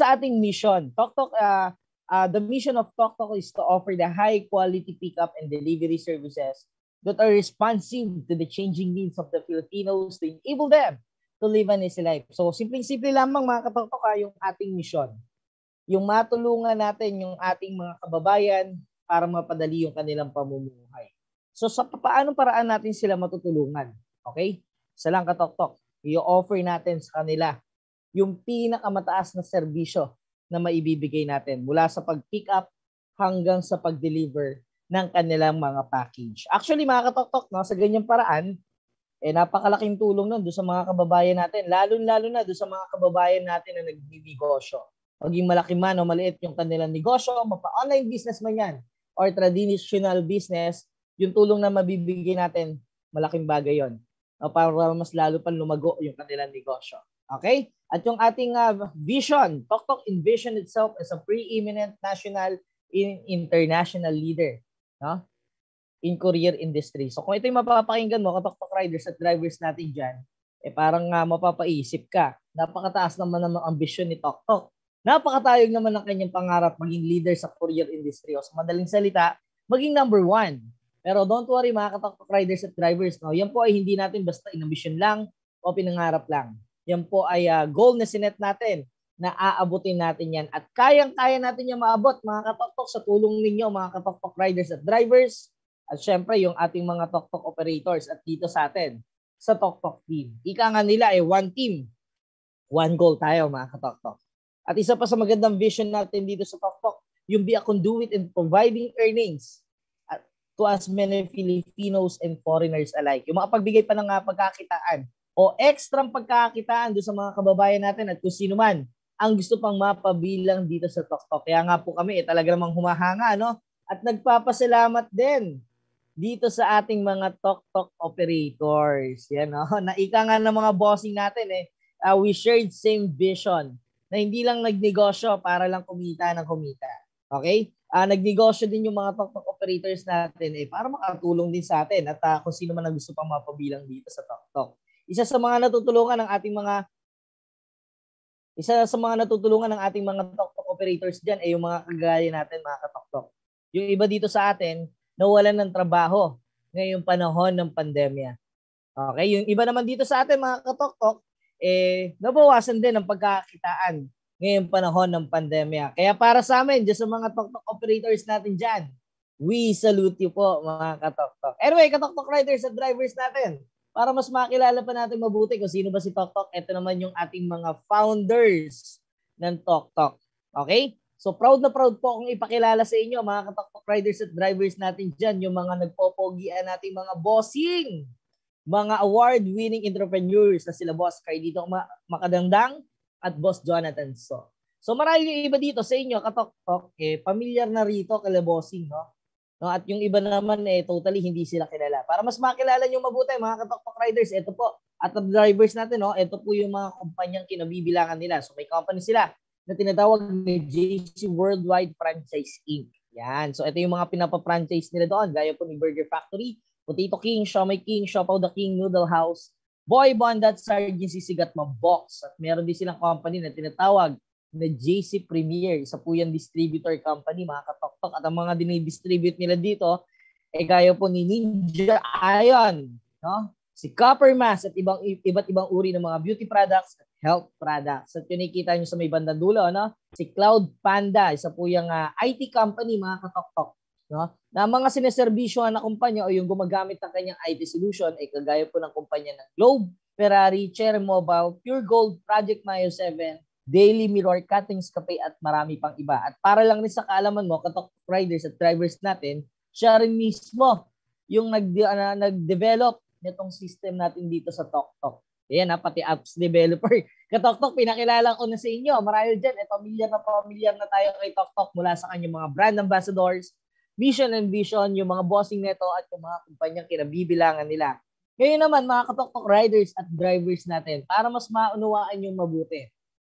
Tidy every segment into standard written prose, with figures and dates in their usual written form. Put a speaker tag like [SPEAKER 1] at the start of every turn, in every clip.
[SPEAKER 1] sa ating mission. The mission of TokTok is to offer the high quality pickup and delivery services that are responsive to the changing needs of the Filipinos to enable them to live an easy life. So, simpleng-simple lamang mga kaTokTok yung ating mission. Yung matulungan natin yung ating mga kababayan para mapadali yung kanilang pamumuhay. So, sa paano paraan natin sila matutulungan? Okay? Isa lang kaTokTok, i-offer natin sa kanila yung pinakamataas na serbisyo na maibibigay natin mula sa pag-pick up hanggang sa pag-deliver ng kanilang mga package. Actually, mga kaTokTok, no, sa ganyang paraan, napakalaking tulong nun doon sa mga kababayan natin, lalo-lalo na doon sa mga kababayan natin na nagninegosyo. Maging malaki man o maliit yung kanilang negosyo, mapa-online business man yan, or traditional business, yung tulong na mabibigay natin, malaking bagay yon. Para mas lalo pa lumago yung kanilang negosyo. Okay? At yung ating vision, TokTok envision itself as a preeminent national and international leader, no? In courier industry. So kung ito yung mapapakinggan mo, TokTok riders at drivers natin dyan, parang mapapaisip ka. Napakataas naman ng ambisyon ni TokTok. Napakatayog naman ng kanyang pangarap maging leader sa courier industry. O sa madaling salita, maging number 1. Pero don't worry mga TokTok riders at drivers, no? Yan po ay hindi natin basta inambisyon lang o pinangarap lang. Yan po ay goal na sinet natin na aabutin natin yan. At kayang-kaya natin yan maabot mga kaTokTok sa tulong ninyo mga TokTok riders at drivers. At syempre yung ating mga TokTok operators at dito sa atin sa TokTok team. Ika nga nila one team, one goal tayo mga kaTokTok. At isa pa sa magandang vision natin dito sa TokTok, yung be a conduit in providing earnings to as many Filipinos and foreigners alike. Yung makapagbigay pa ng pagkakitaan o extra pagkakitaan doon sa mga kababayan natin at kung sino man ang gusto pang mapabilang dito sa TokTok. Kaya nga po kami talaga namang humahanga, no? At nagpapasalamat din dito sa ating mga TokTok operators. Yan, no? Naika nga ng mga bossing natin we shared same vision na hindi lang nagnegosyo para lang kumita ng kumita. Okay? Nagnegosyo din yung mga TokTok operators natin para makatulong din sa atin at kung sino man ang gusto pang mapabilang dito sa TokTok. Isa sa mga natutulungan ng ating mga TokTok operators diyan ay yung mga kagaya natin mga kaTokTok. Yung iba dito sa atin nawalan ng trabaho ngayong panahon ng pandemya. Okay, yung iba naman dito sa atin mga kaTokTok nabawasan din ang pagkakitaan ngayong panahon ng pandemya. Kaya para sa amin, diyan sa mga TokTok operators natin diyan, we salute you po mga kaTokTok. Anyway, kaTokTok riders at drivers natin, para mas makilala pa natin mabuti kung sino ba si TokTok, ito naman yung ating mga founders ng TokTok. Okay? So proud na proud po akong ipakilala sa inyo mga kaTokTok riders at drivers natin dyan, yung mga nagpopogian nating mga bossing, mga award-winning entrepreneurs na sila Boss Carlito Makadangdang at Boss Jonathan So marami yung iba dito sa inyo kaTokTok, familiar na rito kala bossing, no? No, at yung iba naman totally hindi sila kilala. Para mas makilala niyo mabuti mga kaTokTok riders, ito po. At the drivers natin, no, ito po yung mga kumpanyang kinabibilangan nila. So may company sila na tinatawag na JC Worldwide Franchise Inc. Yan. So ito yung mga pinapa-franchise nila doon. Gaya po ni Burger Factory, Potato King, Siomai King, Siopaw the King, Noodle House, Boy Bondat, Sargent Sisigat Box. At meron din silang company na tinatawag na JC Premier, isa po yung distributor company mga kaTokTok, at ang mga dinidistribute nila dito gaya po ni Ninja Iron, no? Si Copper Mask at iba't ibang uri ng mga beauty products at health products. At yun nakikita nyo sa may bandang dulo, no? Si Cloud Panda, isa po yung IT company mga kaTokTok, no? Na mga sineserbisyo na kumpanya o yung gumagamit ng kanyang IT solution kagaya po ng kumpanya ng Globe, Ferrari, Cherry Mobile, Pure Gold, Project Mayo 7, Daily Mirror, Cuttings Cafe at marami pang iba. At para lang rin sa kaalaman mo, kaTokTok riders at drivers natin, siya rin mismo yung nag-develop nitong system natin dito sa TokTok. Ayan pati apps developer. kaTokTok, pinakilala ko na sa inyo. Marami dyan, familiar na tayo kay TokTok mula sa kanyang mga brand ambassadors, mission and vision, yung mga bossing neto at yung mga kumpanyang kinabibilangan nila. Ngayon naman, mga kaTokTok riders at drivers natin, para mas maunawaan yung mabuti.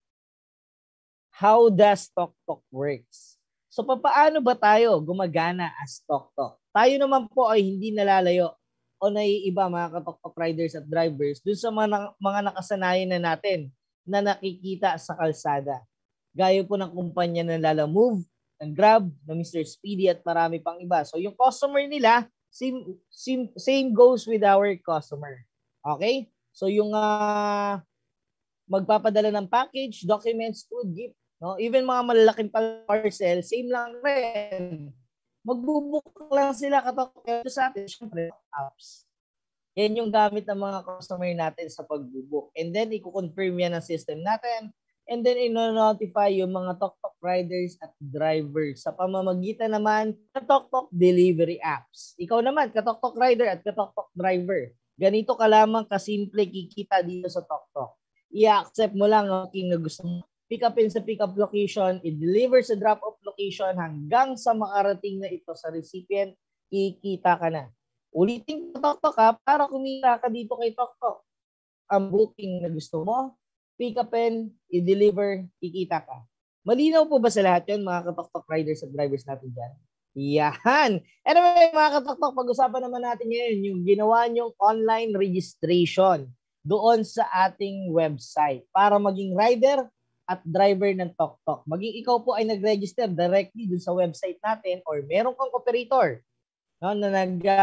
[SPEAKER 1] How does TokTok works? So paano ba tayo gumagana as TokTok? Tayo naman po ay hindi nalalayo o naiiba mga kaTokTok riders at drivers dun sa mga nakasanayan na natin na nakikita sa kalsada. Gaya po ng kumpanya ng Lalamove, ng Grab, ng Mr. Speedy at marami pang iba. So yung customer nila, same goes with our customer. Okay? So yung magpapadala ng package, documents, food, gift, no? Even mga malalaking parcel, same lang rin. Magbubook lang sila katok sa atin, syempre, apps. Yan yung gamit ng mga customer natin sa pagbubook. And then, i-confirm yan ng system natin. And then, i-notify yung mga tok-tok riders at drivers sa pamamagitan naman ng tok-tok delivery apps. Ikaw naman, katok-tok rider at katok-tok driver. Ganito ka lamang kasimple kikita dito sa tok-tok. I-accept mo lang ang king na gusto mo. Pick up in sa pick up location, i-deliver sa drop off location hanggang sa makarating na ito sa recipient, kikita ka na. Ulitin ko tok-tok ha, para kumita ka dito kay tok-tok. Ang booking na gusto mo, pick up and i-deliver, kikita ka. Malinaw po ba sa lahat yun, mga katok-tok riders at drivers natin dyan? Yan. Anyway, mga katok-tok, pag-usapan naman natin ngayon yung ginawa nyong online registration doon sa ating website para maging rider at driver ng tok-tok. Maging ikaw po ay nag-register directly dun sa website natin or meron kang operator, no, na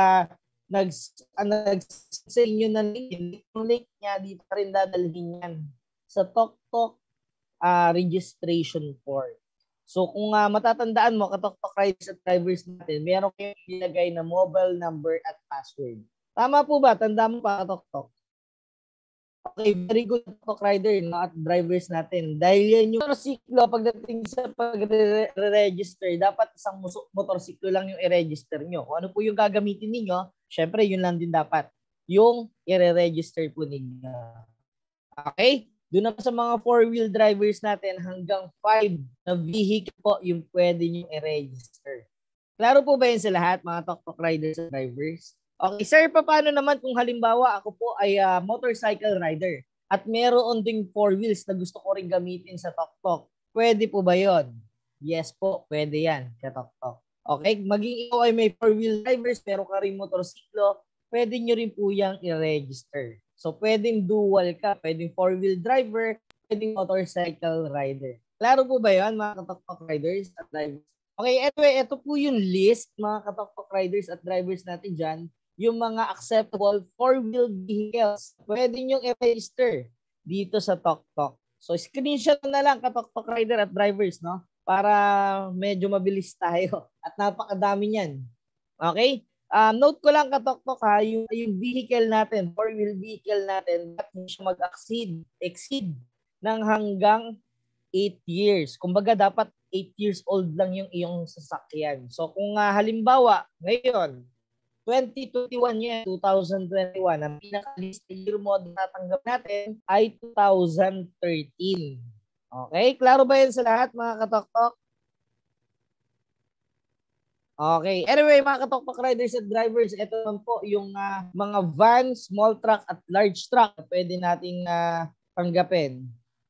[SPEAKER 1] sa inyo na link, yung link niya dito rin dadalhin yan sa tok-tok registration form. So kung matatandaan mo, katok-tok riders at drivers natin, meron kayong ilagay na mobile number at password. Tama po ba? Tanda mo pa, katok-tok? Okay, very good tok rider, no, at drivers natin. Dahil yan yung motorsiklo, pagdating sa pag-register, dapat isang motorsiklo lang yung i-register nyo. Kung ano po yung gagamitin ninyo, syempre yun lang din dapat yung i-register po ninyo. Okay? Doon na sa mga 4-wheel drivers natin, hanggang 5 na vehicle po yung pwede nyo i-register. Klaro po ba yun sa lahat, mga tok-tok riders at drivers? Okay, sir, paano naman kung halimbawa ako po ay motorcycle rider at meron ding 4 wheels na gusto ko rin gamitin sa tok-tok? Pwede po ba yon? Yes po, pwede yan sa tok-tok. Okay, maging ikaw ay may 4-wheel drivers pero ka rin motorsiklo, pwede nyo rin po yung i-register. So, pwedeng dual ka, pwedeng 4-wheel driver, pwedeng motorcycle rider. Klaro po ba yon, mga tok-tok riders at drivers? Okay, anyway, ito po yung list, mga katok-tok riders at drivers natin dyan, yung mga acceptable 4-wheel vehicles. Pwede nyo i-register dito sa tok-tok. So, screenshot na lang, katok-tok rider at drivers, no? Para medyo mabilis tayo. At napakadami niyan. Okay? Note ko lang, katok-tok ha, yung vehicle natin, 4-wheel vehicle natin, dapat hindi siya exceed ng hanggang 8 years. Kumbaga, dapat 8 years old lang yung iyong sasakyan. So, kung halimbawa, ngayon, 2021 yan, 2021, ang pinaka-list year mo na natanggap natin ay 2013. Okay? Klaro ba yan sa lahat, mga katok-tok? Okay. Anyway, mga katok-tok riders at drivers, ito naman po yung mga van, small truck at large truck na pwede nating tanggapin.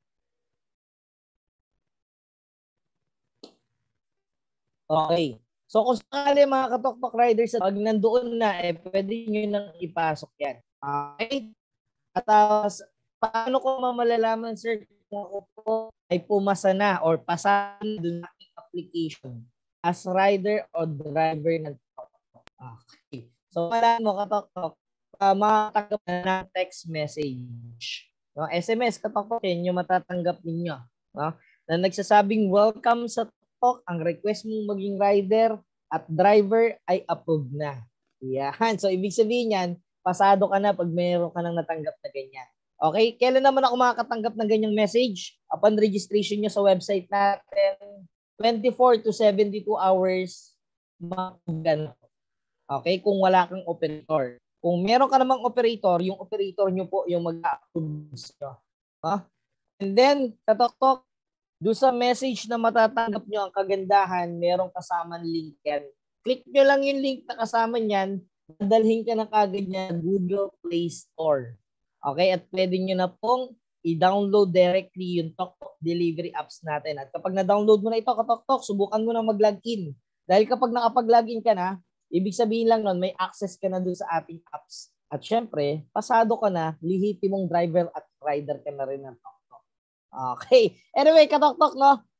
[SPEAKER 1] Okay. So kung sakali mga katok-tok riders, pag nandoon na, pwede nyo nang ipasok yan. Okay? At paano ko malalaman, sir, kung ako po ay pumasa na or pasa na doon sa application as rider o driver ng tok-tok? Okay. So malaman mo, katok-tok, matatanggap na ng text message. No? SMS, katok-tok, yun yung matatanggap ninyo. No? Na nagsasabing welcome sa ang request mong maging rider at driver ay approved na. Yan. So, ibig sabihin yan, pasado ka na pag mayroon ka nang natanggap na ganyan. Okay? Kailan naman ako makakatanggap ng ganyang message? Upon registration nyo sa website natin, 24 to 72 hours mag-ano. Okay? Kung wala kang operator. Kung meron ka namang operator, yung operator nyo po yung mag-approve nyo. Huh? And then, katok-tok, doon sa message na matatanggap nyo ang kagandahan, merong kasamang link yan. Click nyo lang yung link na kasama niyan, dadalhin ka na kagad niya Google Play Store. Okay? At pwede nyo na pong i-download directly yung tok-tok delivery apps natin. At kapag na-download mo na ito, katok-tok, subukan mo na mag-login. Dahil kapag nakapag-login ka na, ibig sabihin lang nun, may access ka na doon sa ating apps. At syempre, pasado ka na, lihitimong driver at rider ka na rin ng tok. Okay. Anyway, katok-tok, no?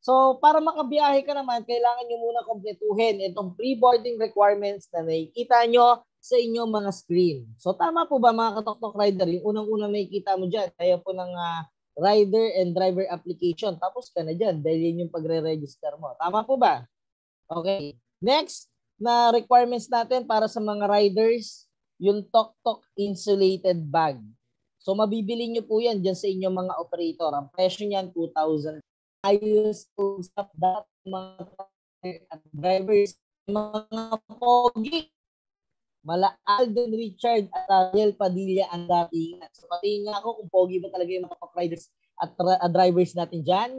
[SPEAKER 1] So, para makabiyahe ka naman, kailangan nyo muna kompletuhin itong pre-boarding requirements na nakikita nyo sa inyong mga screen. So, tama po ba mga Katok-Tok Rider? Yung unang-unang nakikita mo dyan, kaya po ng rider and driver application. Tapos ka na dyan dahil yun yung pagre-register mo. Tama po ba? Okay. Next na requirements natin para sa mga riders, yung Tok-Tok insulated bag. So, mabibili nyo po yan dyan sa inyong mga operator. Ang presyo niyan, 2,000. Ayos po sa mga drivers, mga pogi. Mala Alden Richard at Ariel Padilla ang dating. So, patingin nga ako kung pogi ba talaga yung mga riders at drivers natin dyan.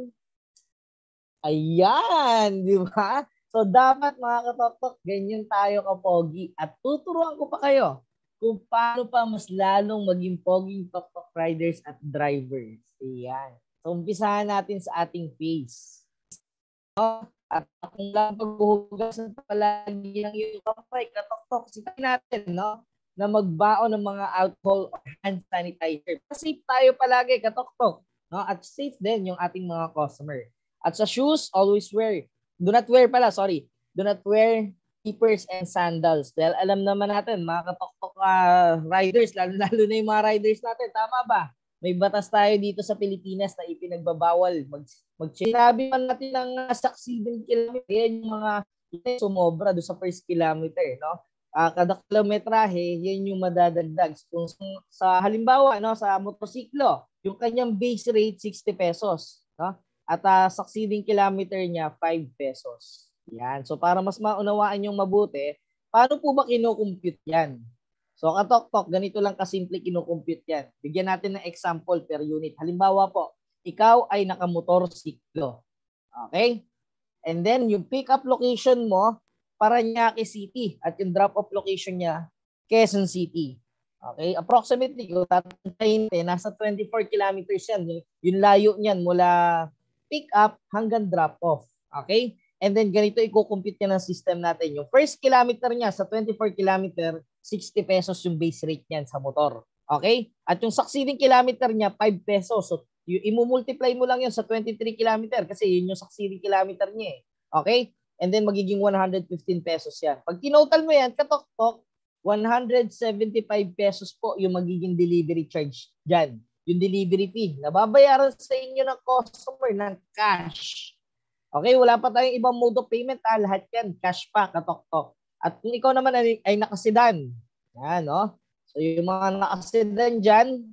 [SPEAKER 1] Ayan, di ba? So, dapat mga Katok-Tok, ganyan tayo kapogi. At tuturuan ko pa kayo kung paano pa mas lalong maging poging Tok-Tok riders at drivers. Ayan. So, umpisahan natin sa ating face. At kung lang paghuhugasan palagi ng iyong kamay, Katok-Tok, sitayin natin, no? Na magbaon ng mga alcohol or hand sanitizer. Safe tayo palagi, Katok-Tok. No? At safe din yung ating mga customer. At sa shoes, always wear. Do not wear, slippers and sandals. Dahil alam naman natin, mga Katok-Tok riders, lalo na yung mga riders natin, tama ba? May batas tayo dito sa Pilipinas na ipinagbabawal sinabi man natin ng succeeding kilometer, yan yung mga sumobra doon sa first kilometer, no? Kada kilometrahe, yan yung madadagdag. Kung sa halimbawa, no, sa motorsiklo, yung kanyang base rate 60 pesos, no? At succeeding kilometer niya 5 pesos. Yan. So para mas maunawaan yung mabuti, paano po ba kino-compute yan? So, Katok-Tok, ganito lang kasimple kino-compute yan. Bigyan natin ng example per unit. Halimbawa po, ikaw ay nakamotorsiklo. Okay? And then, yung pick-up location mo, Parañaque City. At yung drop-off location niya, Quezon City. Okay? Approximately, kung tatantayin, nasa 24 kilometers yan. Yung layo niyan mula pick-up hanggang drop-off. Okay? And then, ganito i-compute niya ng system natin. Yung first kilometer niya sa 24 kilometer, 60 pesos yung base rate niyan sa motor. Okay? At yung succeeding kilometer niya, 5 pesos. So, i-multiply mo lang yun sa 23 kilometer kasi yun yung succeeding kilometer niya eh. Okay? And then, magiging 115 pesos yan. Pag tinotal mo yan, Katok-Tok, 175 pesos po yung magiging delivery charge dyan. Yung delivery fee. Nababayaran sa inyo ng customer ng cash. Okay? Wala pa tayong ibang mode of payment. Lahat yan, cash pa, Katok-Tok. At kung ikaw naman ay nakasedan, yan, no? So, yung mga nakasedan dyan,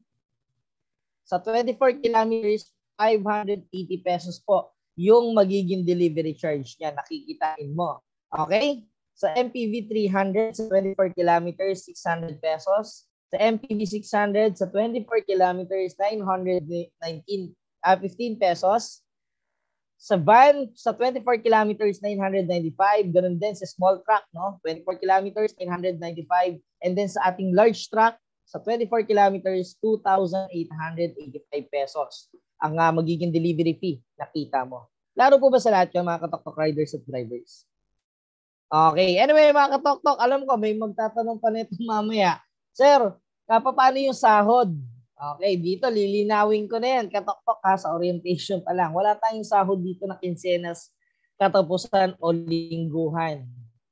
[SPEAKER 1] sa 24 kilometers, 580 pesos po yung magiging delivery charge niya. Nakikitain mo. Okay? Sa MPV 300, sa 24 kilometers, 600 pesos. Sa MPV 600, sa 24 kilometers, 915 pesos. Sa van, sa 24 kilometers, 995. Ganun din sa small truck, no? 24 kilometers, 995. And then sa ating large truck, sa 24 kilometers, 2,885 pesos ang magiging delivery fee. Nakita mo. Laro po ba sa lahat yung mga Katok-Tok riders at drivers? Okay. Anyway, mga Katok-Tok, alam ko may magtatanong pa nito mamaya. Sir, paano yung sahod? Okay, dito lilinawin ko na yan. Katok-Tok sa orientation pa lang. Wala tayong sahod dito na kinsenas, katapusan o lingguhan.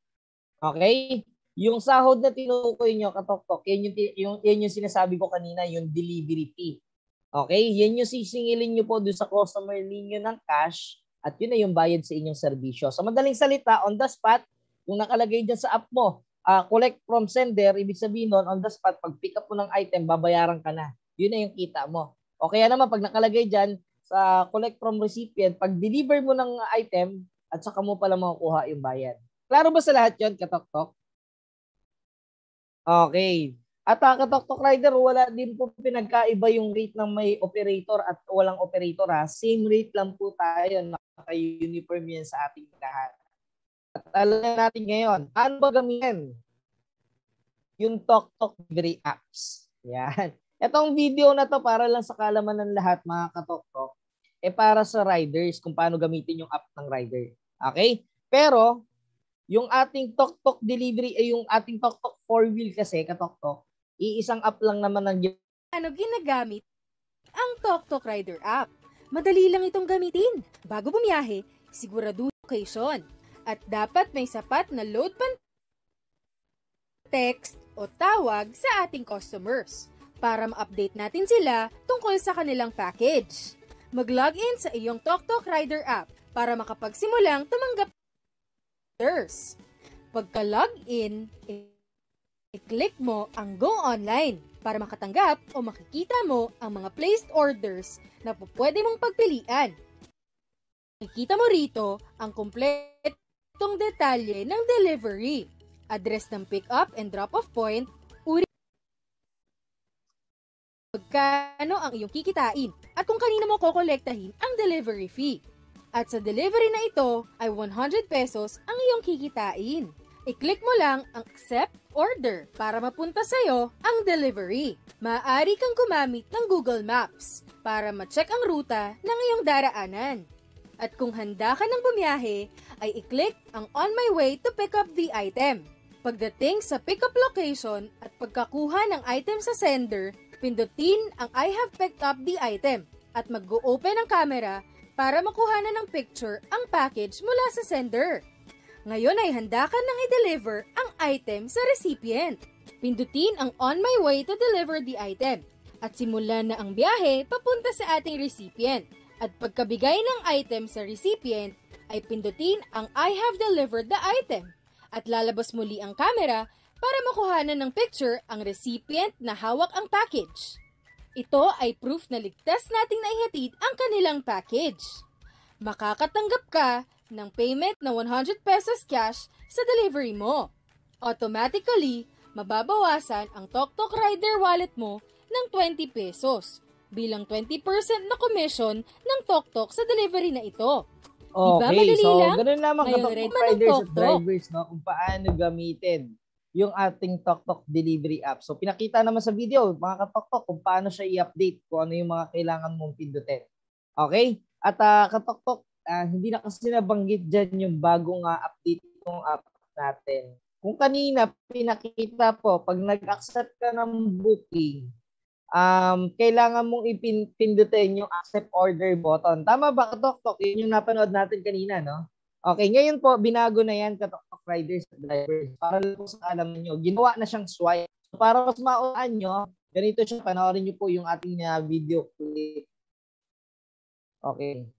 [SPEAKER 1] Okay? Yung sahod na tinukoy nyo, Katok-Tok, yan yung sinasabi ko kanina, yung delivery fee. Okay? Yan yung sisingilin nyo po doon sa customer ninyo ng cash at yun na yung bayad sa inyong serbisyo. Sa madaling salita, on the spot, kung nakalagay dyan sa app mo, collect from sender, ibig sabihin nun, on the spot, pag pick up mo ng item, babayaran ka na. Yun na yung kita mo. O kaya naman, pag nakalagay dyan sa collect from recipient, pag deliver mo ng item, at saka mo pala makukuha yung bayad. Klaro ba sa lahat yun, Katok-Tok? Okay. At Katok-Tok rider, wala din po pinagkaiba yung rate ng may operator at walang operator ha. Same rate lang po tayo. Naka-uniform yan sa ating lahat. At alam natin ngayon, paano ba gamitin yung Tok-Tok delivery apps? Yan. Itong video na to para lang sa kalaman ng lahat mga Katok-Tok, para sa riders kung paano gamitin yung app ng rider. Okay? Pero, yung ating Tok-Tok delivery yung ating Tok-Tok 4-wheel kasi, Katok-Tok, iisang app lang naman ng
[SPEAKER 2] Ano ginagamit ang Tok-Tok Rider app? Madali lang itong gamitin. Bago bumiyahe, sigurado location. At dapat may sapat na load text o tawag sa ating customers para ma-update natin sila tungkol sa kanilang package. Mag-login sa iyong TokTok Rider app para makapagsimulang tumanggap ng orders. Pagka-login, i-click mo ang Go Online para makatanggap o makikita mo ang mga placed orders na pwede mong pagpilian. Makikita mo rito ang kumpletong detalye ng delivery, address ng pick-up and drop-off point, uri, magkano ang iyong kikitain, at kung kanino mo kokolektahin ang delivery fee. At sa delivery na ito ay 100 pesos ang iyong kikitain. I-click mo lang ang Accept Order para mapunta sa'yo ang delivery. Maaari kang gumamit ng Google Maps para ma-check ang ruta ng iyong daraanan. At kung handa ka ng bumiyahe, ay i-click ang On My Way to pick up the item. Pagdating sa pick-up location at pagkakuha ng item sa sender, pindutin ang I have picked up the item at mag-open ang camera para makuha ng picture ang package mula sa sender. Ngayon ay handa ka nang i-deliver ang item sa recipient. Pindutin ang On My Way to deliver the item at simulan na ang biyahe papunta sa ating recipient. At pagkabigay ng item sa recipient, ay pindutin ang I have delivered the item at lalabas muli ang camera para makuhanan ng picture ang recipient na hawak ang package. Ito ay proof na ligtas nating naihatid ang kanilang package. Makakatanggap ka ng payment na 100 pesos cash sa delivery mo. Automatically, mababawasan ang TokTok Rider wallet mo ng 20 pesos bilang 20% na commission ng TokTok sa delivery na ito.
[SPEAKER 1] Okay,
[SPEAKER 2] diba madali
[SPEAKER 1] so
[SPEAKER 2] lang?
[SPEAKER 1] ganun lamang
[SPEAKER 2] Ngayon,
[SPEAKER 1] ka-TokTok
[SPEAKER 2] red
[SPEAKER 1] Riders
[SPEAKER 2] man
[SPEAKER 1] at drivers, no, kung paano gamitin yung ating TokTok delivery app. So pinakita naman sa video, mga ka-TokTok, kung paano siya i-update, kung ano yung mga kailangan mong pindutin. Okay? At ka-TokTok, hindi na kasi nabanggit dyan yung bagong update ng app natin. Kung kanina pinakita po, pag nag-accept ka ng booking, kailangan mong ipindutin yung accept order button. Tama ba, ka-TokTok? Yun yung napanood natin kanina, no? Okay, ngayon po, binago na yan, ka-TokTok Riders at drivers. Para lang po sa alaman nyo, ginawa na siyang swipe. So, para mas maulan nyo, ganito siya, panoorin nyo po yung ating video clip. Okay.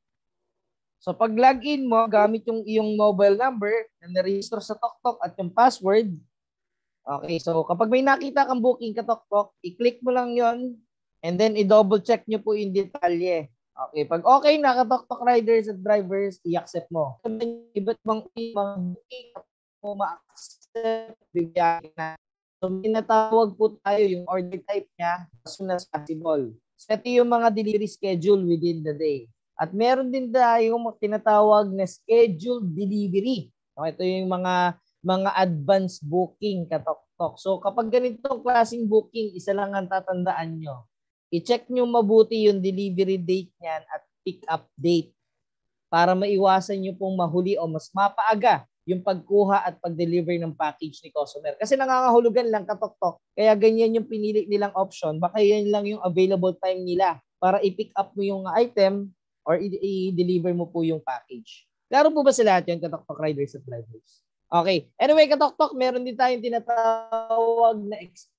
[SPEAKER 1] So pag login mo, gamit yung iyong mobile number na na-register sa TokTok at yung password. Okay, so kapag may nakita kang booking ka TokTok, i-click mo lang yon and then i-double check nyo po yung detalye. Okay, pag okay na ka-TokTok Riders at drivers, i-accept mo. Iba't bang booking mo ma-accept, bigyan na. So minatawag po tayo yung order type niya as soon as possible. So ito yung mga delivery schedule within the day. At meron din tayong tinatawag na scheduled delivery. So, ito yung mga advance booking ka-TokTok. So kapag ganitong klaseng booking, isa lang ang tatandaan nyo. I-check nyo mabuti yung delivery date niyan at pick up date para maiwasan nyo pong mahuli o mas mapaaga yung pagkuha at pag-deliver ng package ni customer. Kasi nangangahulugan lang ka-TokTok. Kaya ganyan yung pinili nilang option. Baka yan lang yung available time nila para i-pick up mo yung item or i-deliver mo po yung package. Klaro po ba sa lahat yun, ka-TokTok Riders at drivers? Okay. Anyway, ka-TokTok, meron din tayong tinatawag na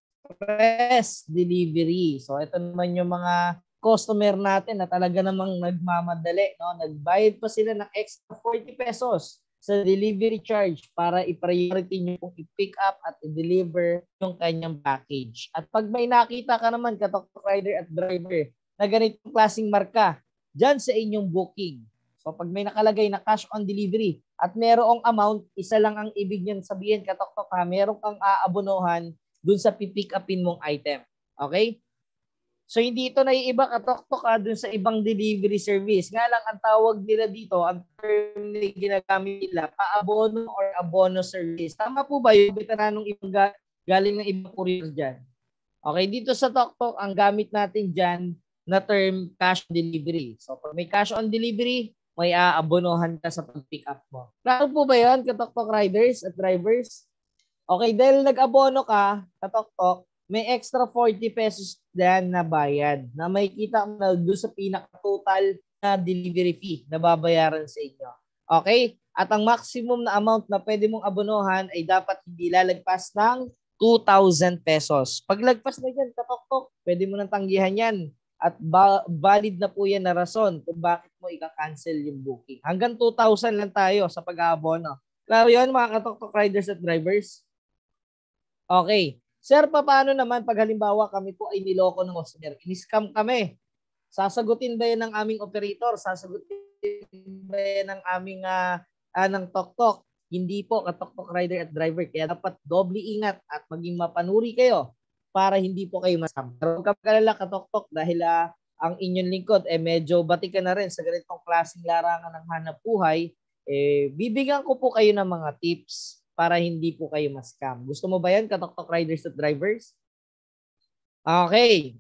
[SPEAKER 1] express delivery. So, ito naman yung mga customer natin na talaga namang nagmamadali. No? Nagbayad pa sila ng extra 40 pesos sa delivery charge para i-priority nyo kung i-pick up at i-deliver yung kanyang package. At pag may nakita ka naman, ka-TokTok Rider at driver, na ganitong klaseng marka, dyan sa inyong booking. So pag may nakalagay na cash on delivery at merong amount, isa lang ang ibig niyan sabihin, ka-TokTok ha, meron kang aabonohan dun sa pipick upin mong item. Okay? So hindi ito naiiba, ka-TokTok ha, dun sa ibang delivery service. Nga lang ang tawag nila dito, ang term na ginagamit nila, paabono or abono service. Tama po ba yung veteranong ibang galing ng ibang courier dyan? Okay, dito sa TokTok, ang gamit natin dyan na term cash on delivery. So pag may cash on delivery, may aabonohan ka sa pag-pick up mo. Klaro po ba yun, ka-TokTok Riders at drivers? Okay, dahil nag-abono ka, ka-TokTok, may extra 40 pesos dyan na bayad na may kita mo na doon sa pinaka-total na delivery fee na babayaran sa inyo. Okay? At ang maximum na amount na pwede mong abonohan ay dapat hindi lalagpas ng 2,000 pesos. Pag lagpas na dyan, katok-tok, pwede mo nang tanggihan yan. At valid na po yan na rason kung bakit mo ika-cancel yung booking. Hanggang 2,000 lang tayo sa pag-aabono. Klaro yun mga katok-tok riders at drivers? Okay. Sir, paano naman pag halimbawa kami po ay niloko ng customer? In-scam kami. Sasagutin ba yan ng aming operator? Sasagutin ba yan ng aming ng tok-tok? Hindi po, katok-tok rider at driver. Kaya dapat doble ingat at maging mapanuri kayo para hindi po kayo masama. Pero huwag ka kalala, katok-tok, dahil ang inyong lingkod medyo batik ka na rin sa ganitong klaseng larangan ng hanap buhay, bibigyan ko po kayo ng mga tips para hindi po kayo ma-scam. Gusto mo ba yan, katok-tok riders at drivers? Okay.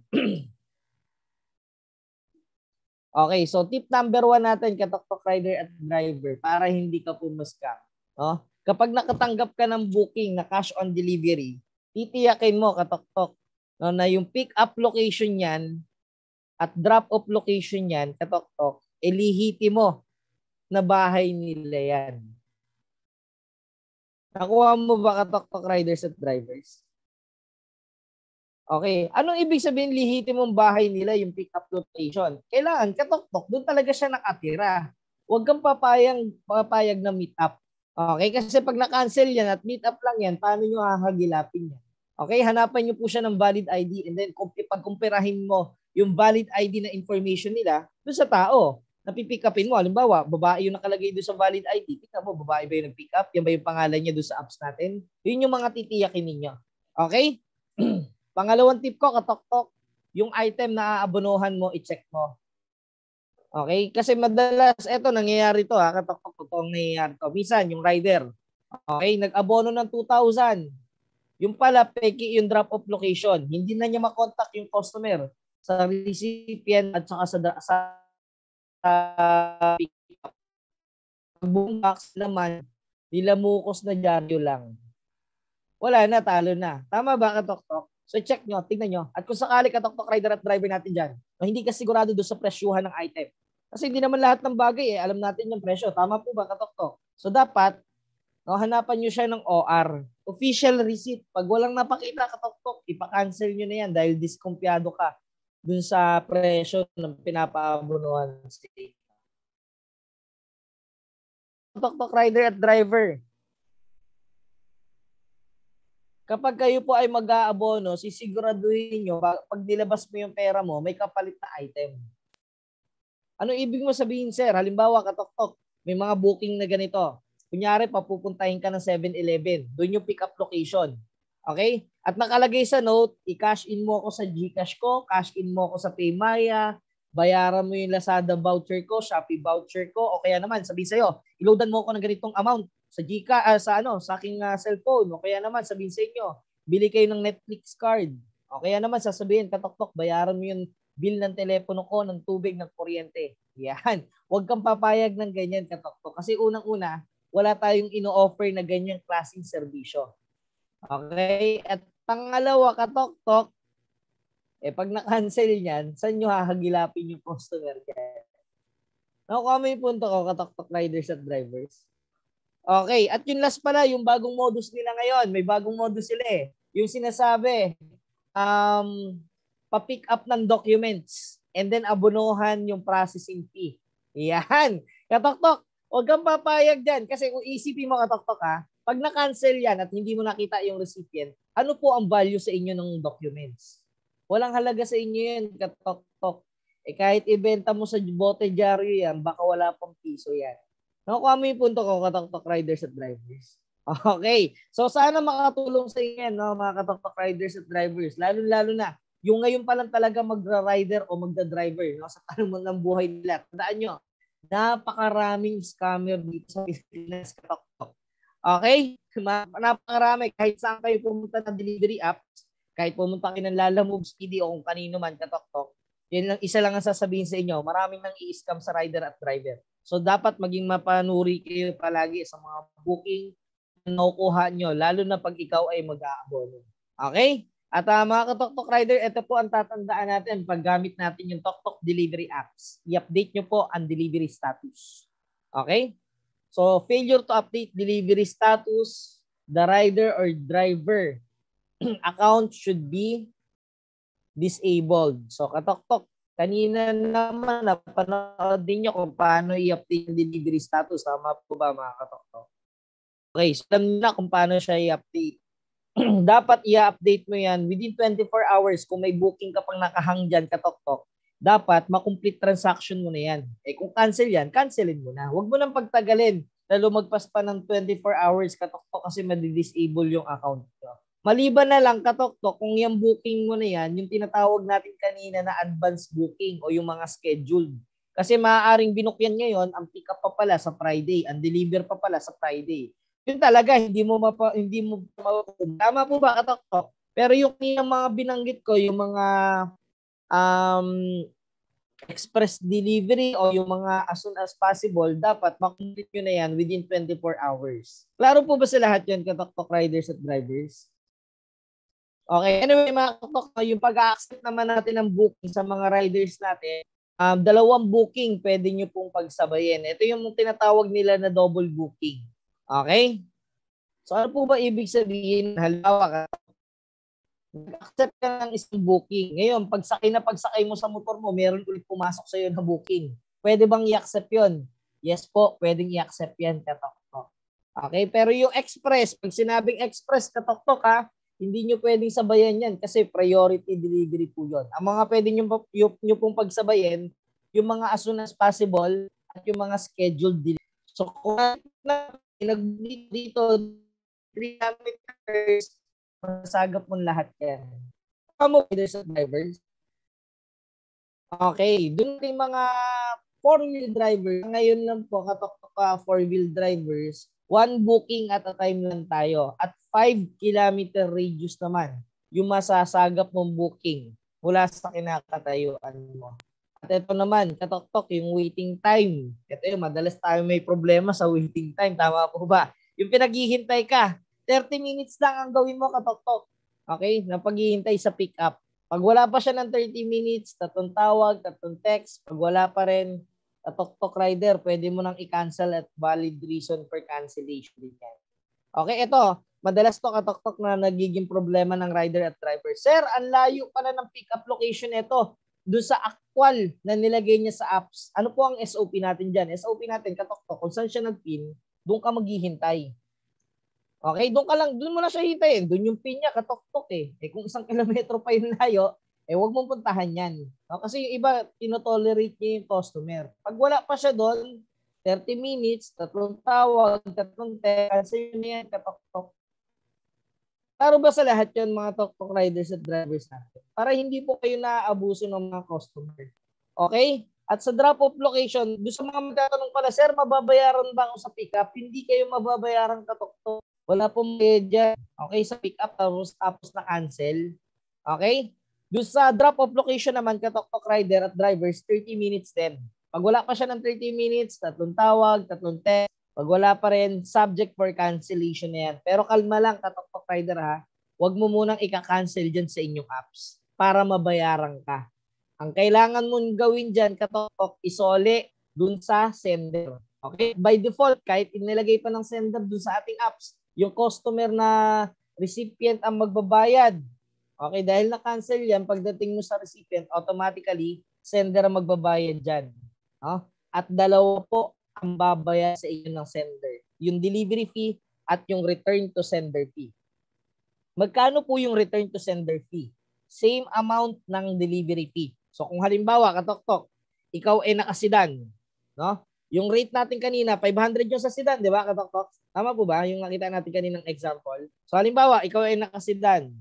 [SPEAKER 1] Okay, so tip number 1 natin, katok-tok rider at driver, para hindi ka po ma-scam. No? Kapag nakatanggap ka ng booking na cash on delivery, titiyakin mo, katok-tok, no, na yung pick-up location yan at drop-off location yan, katok-tok, ilihiti mo na bahay nila yan. Nakuha mo ba, katok-tok riders at drivers? Okay. Anong ibig sabihin lihitin mong bahay nila yung pick-up location? Kailangan, katok-tok, doon talaga siya nakatira. Huwag kang papayag na meet-up. Okay? Kasi pag na-cancel yan at meet-up lang yan, paano nyo hahagilapin yan? Okay? Hanapan nyo po siya ng valid ID and then pagkumpirahin mo yung valid ID na information nila doon sa tao. Napipick upin mo. Halimbawa, babae yung nakalagay doon sa valid ID. Tingnan mo, babae ba yung nag-pick up? Yan ba yung pangalan niya doon sa apps natin? Yun yung mga titiyakin ninyo. Okay? Pangalawang tip ko, katok-tok, yung item na aabonohan mo, i-check mo. Okay? Kasi madalas, eto, nangyayari to, katok-tok, totoong nangyayari to. Minsan, yung rider, okay, nag-abono ng 2,000. Yung pala, peki yung drop-off location. Hindi na niya makontak yung customer sa recipient at saka sa pick-up. Buong box naman, nilamukos na dyaryo lang. Wala na, talo na. Tama ba, katok-tok? So check nyo, tingnan nyo. At kung sakali, katok-tok rider at driver natin dyan, na hindi ka sigurado doon sa presyuhan ng item. Kasi hindi naman lahat ng bagay alam natin yung presyo. Tama po ba, katok-tok? So dapat, no, hanapan nyo siya ng OR. Official receipt. Pag walang napakita, katok-tok, ipa-cancel nyo na yan dahil diskumpiyado ka dun sa presyo ng pinapaabonohan sa katok-tok rider at driver. Kapag kayo po ay mag-aabono, sisiguraduhin nyo, pag nilabas mo yung pera mo, may kapalit na item. Ano ibig mo sabihin, sir? Halimbawa, katok-tok, may mga booking na ganito. Kunyari, papupuntahin ka ng 7-Eleven. Doon yung pick-up location. Okay? At nakalagay sa note, i-cash in mo ako sa GCash ko, cash in mo ako sa Paymaya, bayaran mo yung Lazada voucher ko, Shopee voucher ko, o kaya naman, sabihin sa'yo, iloadan mo ako ng ganitong amount sa sa aking cellphone, o kaya naman sabihin sa inyo, bili kayo ng Netflix card. O kaya naman sasabihin, katok-tok, bayaran mo yung bill ng telepono ko, ng tubig, ng kuryente. Yan. Huwag kang papayag ng ganyan, katok-tok. Kasi unang-una, wala tayong ino-offer na ganyang klaseng serbisyo. Okay? At pangalawa, katok-tok, pag na-cancel yan, saan nyo hahagilapin yung customer yan? Nakuha mo yung punto ko, katok-tok riders at drivers. Okay, at yung last pala, yung bagong modus nila ngayon, may bagong modus sila Yung sinasabi, pa-pick up ng documents and then abonohan yung processing fee. Yan. Katok-tok, huwag kang papayag dyan kasi kung isipin mo, katok-tok pag na-cancel yan at hindi mo nakita yung recipient, ano po ang value sa inyo ng documents? Walang halaga sa inyo yan, katok-tok. Kahit ibenta mo sa bote dyaryo yan, baka wala pang piso yan. Nakuha mo yung punto ko, katok-tok riders at drivers. Okay. So sana makatulong sa inyo, no, mga katok-tok riders at drivers. Lalo-lalo na, yung ngayon pa lang talaga magra-rider o magda-driver, no, sa tanong ng buhay nila. Tandaan nyo, napakaraming scammer dito sa Pilipinas, katok-tok. Okay? Napakarami. Kahit saan kayo pumunta ng delivery apps, kahit pumunta kayo ng Lalamove, Speedy o kung kanino man, katok-tok, yan lang, isa lang ang sasabihin sa inyo, maraming nang i-scam sa rider at driver. So dapat maging mapanuri kayo palagi sa mga booking na nakukuha nyo, lalo na pag ikaw ay mag-aabono. Okay? At mga ka-Tok Rider, ito po ang tatandaan natin pag gamit natin yung Tok delivery apps. I-update nyo po ang delivery status. Okay? So, failure to update delivery status, the rider or driver account should be disabled. So, ka-Tok, kanina naman napanood din nyo kung paano i-update yung delivery status. Tama po ba mga ka-Tok? Okay, so alam na kung paano siya i-update. Dapat i-update mo yan within 24 hours. Kung may booking ka pang nakahang dyan, ka-Tok, dapat ma-complete transaction mo na yan. Eh kung cancel yan, cancelin mo na. Huwag mo nang pagtagalin na lumagpas pa ng 24 hours, ka-Tok, kasi madi-disable yung account mo. Maliban na lang, ka-Tok, kung yung booking mo na yan, yung tinatawag natin kanina na advance booking o yung mga scheduled. Kasi maaaring binook yan ngayon, ang pick up pa pala sa Friday, ang deliver pa pala sa Friday. Yun talaga, hindi mo tama po ba, ka-Tok? Pero yung mga binanggit ko, yung mga express delivery o yung mga as soon as possible, dapat makomplete nyo na yan within 24 hours. Klaro po ba sa lahat yun, ka-Tok riders at drivers? Okay, anyway mga ka-Tok, yung pag-accept naman natin ng booking sa mga riders natin, dalawang booking pwede nyo pong pagsabayin. Ito yung tinatawag nila na double booking. Okay? So ano po ba ibig sabihin? Halimbawa, nag-accept ka ng isang booking. Ngayon, pagsakay mo sa motor mo, meron ulit pumasok sa iyo na booking. Pwede bang i-accept yun? Yes po, pwedeng i-accept yan, ka-Tok. Okay? Pero yung express, pag sinabing express, ka-Tok, hindi nyo pwedeng sabayan yan kasi priority delivery po yun. Ang mga pwede nyo pong pagsabayan, yung mga as soon as possible at yung mga scheduled delivery. So, kung dito 3 kilometers, masagap mo lahat yan. Kamo riders at drivers. Okay, dun yung mga 4-wheel drivers. Ngayon lang po, ka-Tok, 4-wheel drivers, 1 booking at a time lang tayo. At 5 kilometer radius naman yung masasagap mong booking mula sa kinakatayuan mo. At ito naman, ka-Tok, yung waiting time. Ito yung madalas tayo may problema sa waiting time. Tama po ba? Yung pinaghihintay ka, 30 minutes lang ang gawin mo, ka-Tok. Okay? Na paghihintay sa pick up. Pag wala pa siya ng 30 minutes, 3 tawag, 3 text. Pag wala pa rin, ka-Tok rider, pwede mo nang i-cancel at valid reason for cancellation din yan. Okay, ito. Madalas to, ka-Tok, na nagiging problema ng rider at driver. Sir, ang layo pala ng pick up location nito. Doon sa actual na nilagay niya sa apps. Ano po ang SOP natin dyan? SOP natin, ka-Tok, kung saan siya nag-pin, doon ka maghihintay. Okay, doon mo na siya hintayin. Doon yung pin niya, ka-Tok eh. Eh kung 1 kilometro pa yung layo, wag mong puntahan yan. No? Kasi yung iba, tinotolerate niya yung customer. Pag wala pa siya doon, 30 minutes, 3 tawag, 3 text, cancel na yan, ka-Tok. Para ba sa lahat yun, mga Tok riders at drivers natin? Para hindi po kayo naaabuso ng mga customer. Okay? At sa drop-off location, doon sa mga magtatanong pala, sir, mababayaran ba ako sa pick-up? Hindi kayo mababayaran, ka-Tok. Wala pong bayad dyan. Okay, sa pick-up tapos na cancel. Okay? Doon sa drop-off location naman, ka-Tok rider at drivers, 30 minutes din. Pag wala pa siya ng 30 minutes, 3 tawag, 3 text. Pag wala pa rin, subject for cancellation na yan. Pero kalma lang, ka-Tok rider ha. Huwag mo munang ika-cancel dyan sa inyong apps para mabayaran ka. Ang kailangan mong gawin dyan, ka-Tok, isole dun sa sender. Okay? By default, kahit inilagay pa ng sender dun sa ating apps, yung customer na recipient ang magbabayad. Okay? Dahil na-cancel yan, pagdating mo sa recipient, automatically, sender ang magbabayad dyan. No? At dalawa po ang babayad sa inyo ng sender. Yung delivery fee at yung return to sender fee. Magkano po yung return to sender fee? Same amount ng delivery fee. So kung halimbawa, ka-Tok, ikaw ay naka-sedan, no? Yung rate natin kanina, 500 yung sa sedan, di ba, ka-Tok? Tama po ba yung nakita natin kaninang example? So halimbawa, ikaw ay naka-sedan.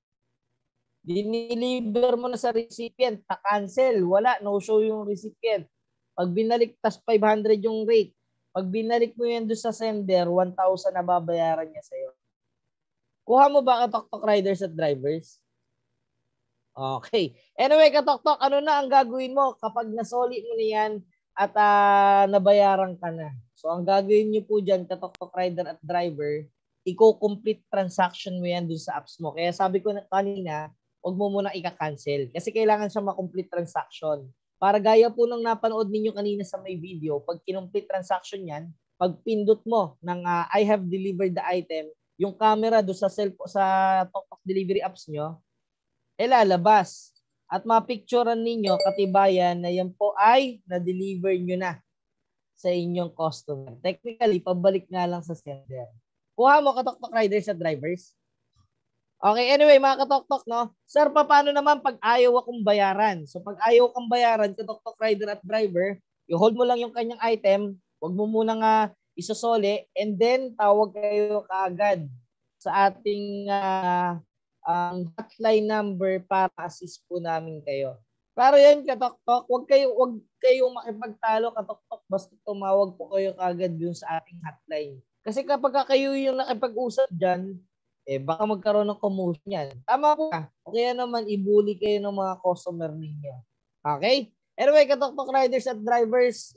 [SPEAKER 1] Diniliver mo na sa recipient, na-cancel, wala, no-show yung recipient. Pag binalik, tas 500 yung rate. Pag binalik mo yan doon sa sender, 1,000 na babayaran niya sa'yo. Kuha mo ba, ka-Tok riders at drivers? Okay. Anyway, ka-Tok, ano na ang gagawin mo kapag nasoli mo na yan at nabayaran ka na? So, ang gagawin niyo po dyan, ka-Tok rider at driver, i-complete transaction mo yan dun sa apps mo. Kaya sabi ko na kanina, huwag mo muna i-cancel kasi kailangan siya ma-complete transaction. Para gaya po nung napanood ninyo kanina sa may video, pag kinomplete transaction yan, pag pindot mo ng I have delivered the item, yung camera do sa TokTok delivery apps nyo, lalabas. At mapicturean ninyo katibayan na yan po ay na-deliver nyo na sa inyong customer. Technically, pabalik nga lang sa sender. Kuha mo ka-TokTok riders at drivers. Okay, anyway, mga ka-TokTok, no? Sir, paano naman pag ayaw akong bayaran? So, pag ayaw kang bayaran, ka-TokTok rider at driver, i-hold mo lang yung kanyang item, huwag mo munang isosole, and then tawag kayo kaagad sa ating hotline number para assist po namin kayo. Pero yan, ka-TokTok, wag kayong makipagtalo, ka-TokTok, basta tumawag po kayo kaagad dun sa ating hotline. Kasi kapag kayo yung nakipag-usap dyan, baka magkaroon ng commotion yan. Tama po ka. O kaya naman, ibuli kayo ng mga customer ninyo. Okay? Anyway, ka-TokTok riders at drivers,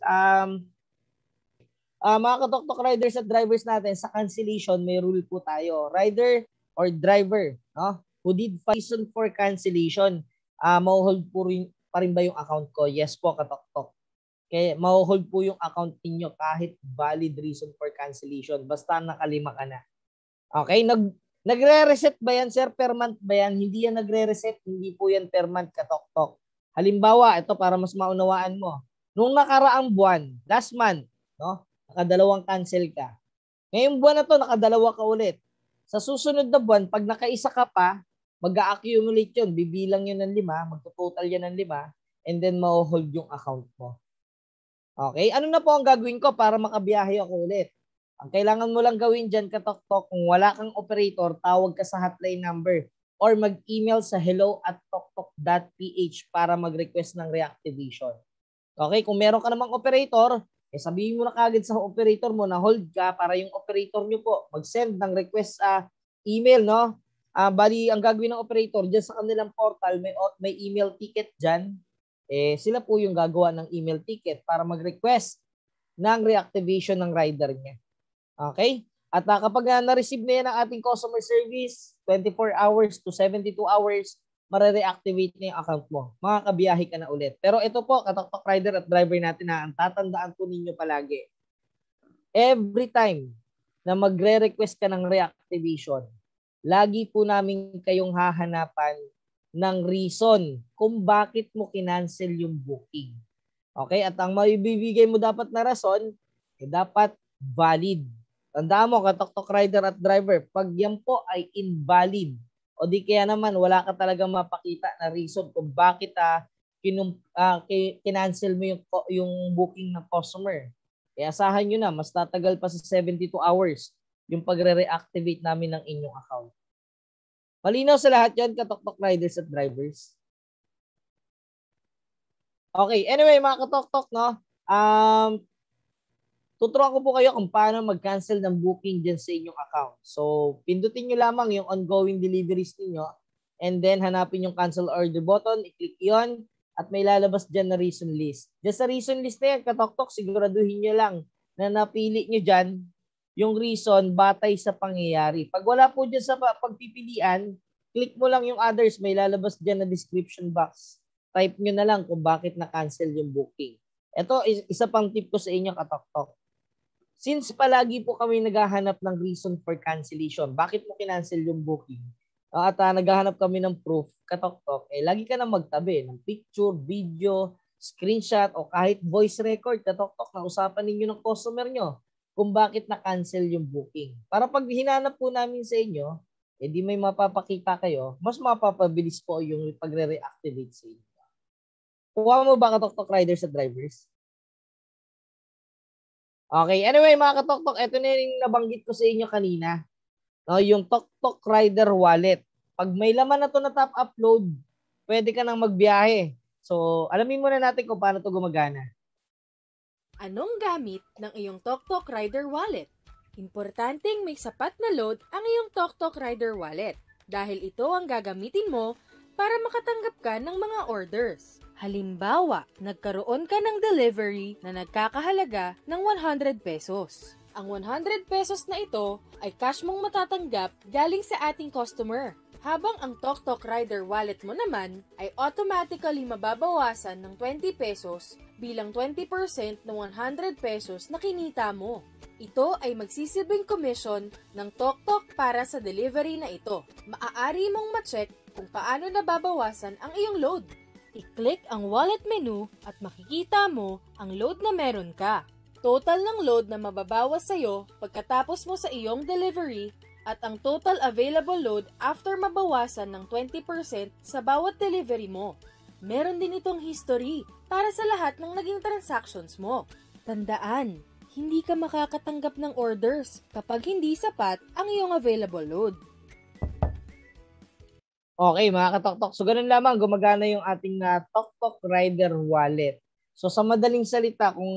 [SPEAKER 1] mga ka-TokTok riders at drivers natin, sa cancellation, may rule po tayo. Rider or driver, no, who did reason for cancellation, ma-hold po pa rin ba yung account ko? Yes po, ka-TokTok. Kaya ma-hold po yung account niyo kahit valid reason for cancellation. Basta nakalima ka na. Okay? Nagre-reset ba yan, sir? Per month ba yan? Hindi yan nagre-reset. Hindi po yan per month, ka-TokTok. Halimbawa, ito para mas maunawaan mo. Nung nakaraang buwan, last month, no, nakadalawang cancel ka. Ngayong buwan na to, nakadalawa ka ulit. Sa susunod na buwan, pag nakaisa ka pa, mag-a-accumulate yun. Bibilang yun ng 5, magto-total yan ng 5, and then ma-hold yung account mo. Okay? Ano na po ang gagawin ko para makabiyahe ako ulit? Ang kailangan mo lang gawin dyan, ka-TokTok, kung wala kang operator, tawag ka sa hotline number or mag-email sa hello@toktok.ph para mag-request ng reactivation. Okay? Kung meron ka namang operator, sabihin mo na kagad sa operator mo na hold ka para yung operator nyo po mag-send ng request email, no? Bali, ang gagawin ng operator dyan sa kanilang portal, may email ticket dyan. Sila po yung gagawa ng email ticket para mag-request ng reactivation ng rider niya. Okay? At kapag na-receive na yan ng ating customer service, 24 hours to 72 hours, mare-reactivate na yung account mo. Makakabiyahe ka na ulit. Pero ito po, ka-TokTok rider at driver natin na ang tatandaan po ninyo palagi. Every time na magre-request ka ng reactivation, lagi po namin kayong hahanapan ng reason kung bakit mo kinancel yung booking. Okay? At ang maibibigay mo dapat na rason, dapat valid. Tandaan mo, ka-TokTok rider at driver, pag yan po ay invalid, o di kaya naman wala ka talagang mapakita na reason kung bakit kinancel mo yung booking ng customer. Kaya asahan nyo na, mas tatagal pa sa 72 hours yung pagre-reactivate namin ng inyong account. Malinaw sa lahat yan, ka-TokTok riders at drivers. Okay, anyway mga ka-TokTok, no? Tuturuan ko po kayo kung paano mag-cancel ng booking dyan sa inyong account. So, pindutin nyo lamang yung ongoing deliveries niyo and then hanapin yung cancel order button, i-click yon at may lalabas dyan na reason list. Dyan sa reason list na yan, ka-TokTok, siguraduhin nyo lang na napili nyo dyan yung reason batay sa pangyayari. Pag wala po dyan sa pagpipilian, click mo lang yung others, may lalabas dyan na description box. Type nyo na lang kung bakit na-cancel yung booking. Ito, isa pang tip ko sa inyo, ka-TokTok. Since palagi po kami naghahanap ng reason for cancellation, bakit mo kinancel yung booking? At naghahanap kami ng proof, ka-TokTok, lagi ka na magtabi ng picture, video, screenshot, o kahit voice record, ka-TokTok, na usapan ninyo ng customer nyo kung bakit na-cancel yung booking. Para pag hinanap po namin sa inyo, di may mapapakita kayo, mas mapapabilis po yung pagre-reactivate sa inyo. Kuha mo ba, ka-TokTok riders at drivers? Okay, anyway mga ka-TokTok, ito na yung nabanggit ko sa inyo kanina. No, yung TokTok Rider Wallet. Pag may laman na to na top upload, pwede ka nang magbiyahe. So, alamin muna natin kung paano to gumagana.
[SPEAKER 2] Anong gamit ng iyong TokTok Rider Wallet? Importanteng may sapat na load ang iyong TokTok Rider Wallet dahil ito ang gagamitin mo para makatanggap ka ng mga orders. Halimbawa, nagkaroon ka ng delivery na nagkakahalaga ng 100 pesos. Ang 100 pesos na ito ay cash mong matatanggap galing sa ating customer. Habang ang TokTok Rider wallet mo naman ay automatically mababawasan ng 20 pesos bilang 20% ng 100 pesos na kinita mo. Ito ay magsisilbing commission ng TokTok para sa delivery na ito. Maaari mong ma-check kung paano nababawasan ang iyong load. I-click ang wallet menu at makikita mo ang load na meron ka. Total ng load na mababawas sa'yo pagkatapos mo sa iyong delivery at ang total available load after mabawasan ng 20% sa bawat delivery mo. Meron din itong history para sa lahat ng naging transactions mo. Tandaan, hindi ka makakatanggap ng orders kapag hindi sapat ang iyong available load.
[SPEAKER 1] Okay, mga katoktok. So, ganun lamang gumagana yung ating TokTok Rider wallet. So, sa madaling salita, kung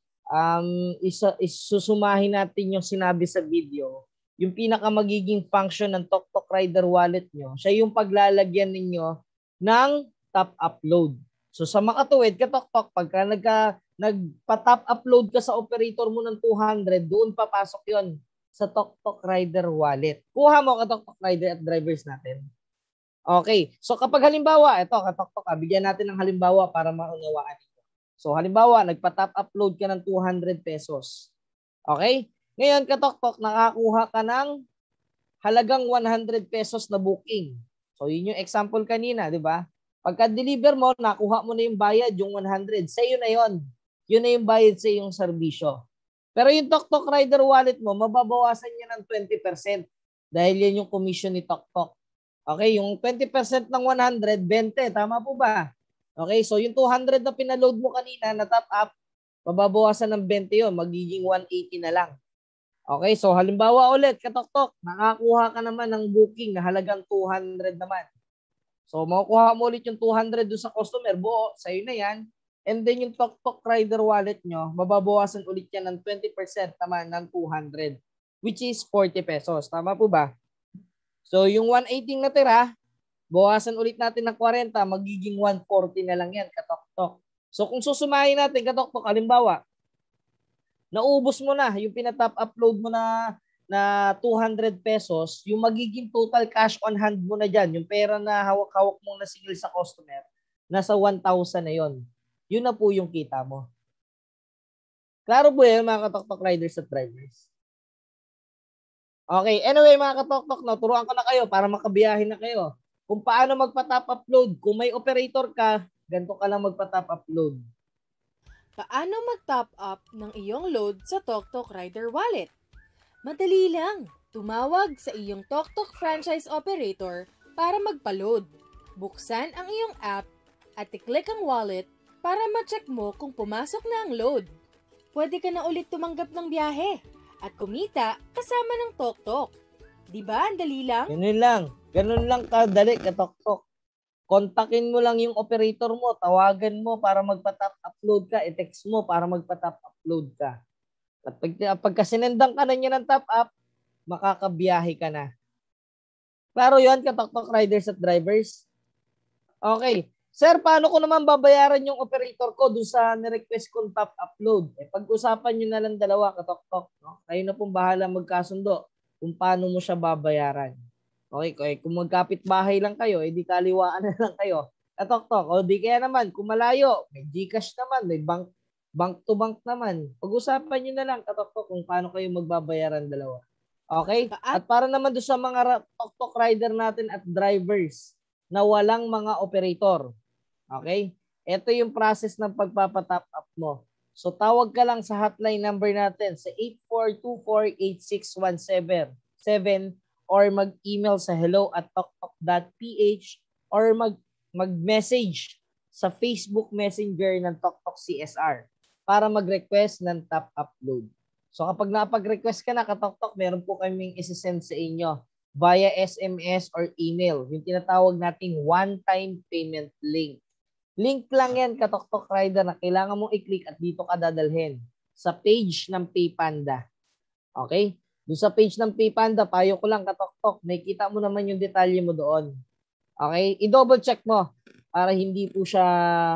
[SPEAKER 1] isusumahin natin yung sinabi sa video, yung pinaka magiging function ng TokTok Rider wallet nyo, siya yung paglalagyan ninyo ng top upload. So sa makatuwid, katoktok, pagka nagpa-top upload ka sa operator mo ng 200, doon papasok yon sa TokTok Rider wallet. Kuha mo katoktok Rider at drivers natin. Okay, so kapag halimbawa, ito katoktok, bigyan natin ng halimbawa para maunawaan. So halimbawa, nagpa-top upload ka ng 200 pesos. Okay? Ngayon, katoktok, nakakuha ka ng halagang 100 pesos na booking. So yun yung example kanina, di ba? Pagka-deliver mo, nakuha mo na yung bayad, yung 100. Sa iyo na yun. Yun na yung bayad sa iyong serbisyo. Pero yung TokTok Rider wallet mo, mababawasan niya ng 20% dahil yan yung commission ni TokTok. Okay, yung 20% ng 100, 20. Tama po ba? Okay, so yung 200 na pinaload mo kanina na top up, mababawasan ng 20 yun, magiging 180 na lang. Okay, so halimbawa ulit, katoktok, nakakuha ka naman ng booking na halagang 200 naman. So makukuha mo ulit yung 200 doon sa customer, buo, sa'yo na yan. And then yung TokTok Rider wallet nyo, mababawasan ulit yan ng 20% naman ng 200, which is 40 pesos. Tama po ba? So yung 180 na tira, bawasan ulit natin ng 40, magiging 140 na lang yan, katoktok. So kung susumahin natin, katoktok, halimbawa, naubos mo na yung pinatop upload mo na 200 pesos, yung magiging total cash on hand mo na dyan, yung pera na hawak-hawak mong nasingil sa customer, nasa 1,000 na yon. Yun na po yung kita mo. Klaro po yan, mga katoktok riders at drivers. Okay, anyway mga katoktok, no, turuan ko na kayo para makabiyahin na kayo. Kung paano magpa-top upload. Kung may operator ka, ganito ka lang magpa-top upload.
[SPEAKER 2] Paano mag-top up ng iyong load sa TokTok Rider wallet? Madali lang. Tumawag sa iyong TokTok franchise operator para magpa-load. Buksan ang iyong app at i-click ang wallet para ma-check mo kung pumasok na ang load. Pwede ka na ulit tumanggap ng biyahe at kumita kasama ng TokTok. Diba? Ang dali lang?
[SPEAKER 1] Ganun lang. Ganun lang kadali, katoktok. Kontakin mo lang yung operator mo, tawagan mo para magpa-top upload ka, i-text mo para magpa-top upload ka. At pagka sinendang ka na niya ng top up, makakabiyahe ka na. Klaro yun, katoktok riders at drivers? Okay. Sir, paano ko naman babayaran yung operator ko dun sa nirequest kong top upload? Pag-usapan nyo na lang dalawa, katoktok. No? Kayo na pong bahala magkasundo kung paano mo siya babayaran. Okay, kung magkapit-bahay lang kayo, edi kaliwaan na lang kayo. Katoktok, o di kaya naman, kung malayo, may GCash naman, may bank to bank naman. Pag-usapan nyo na lang, katoktok, kung paano kayo magbabayaran dalawa. Okay? At para naman doon sa mga TokTok rider natin at drivers na walang mga operator. Okay? Ito yung process ng pagpapatop up mo. So tawag ka lang sa hotline number natin sa 8424-8617 or mag-email sa hello@toktok.ph or mag-message sa Facebook Messenger ng TokTok CSR para mag-request ng top upload. So kapag napag-request ka na, katoktok, meron po kaming isi-send sa inyo via SMS or email. Yung tinatawag nating one-time payment link. Link lang yan, katoktok rider, na kailangan mong i-click at dito ka dadalhin sa page ng PayPanda. Okay? Doon sa page ng PayPanda, payo ko lang, katoktok, may kita mo naman yung detalye mo doon. Okay? I-double check mo para hindi po siya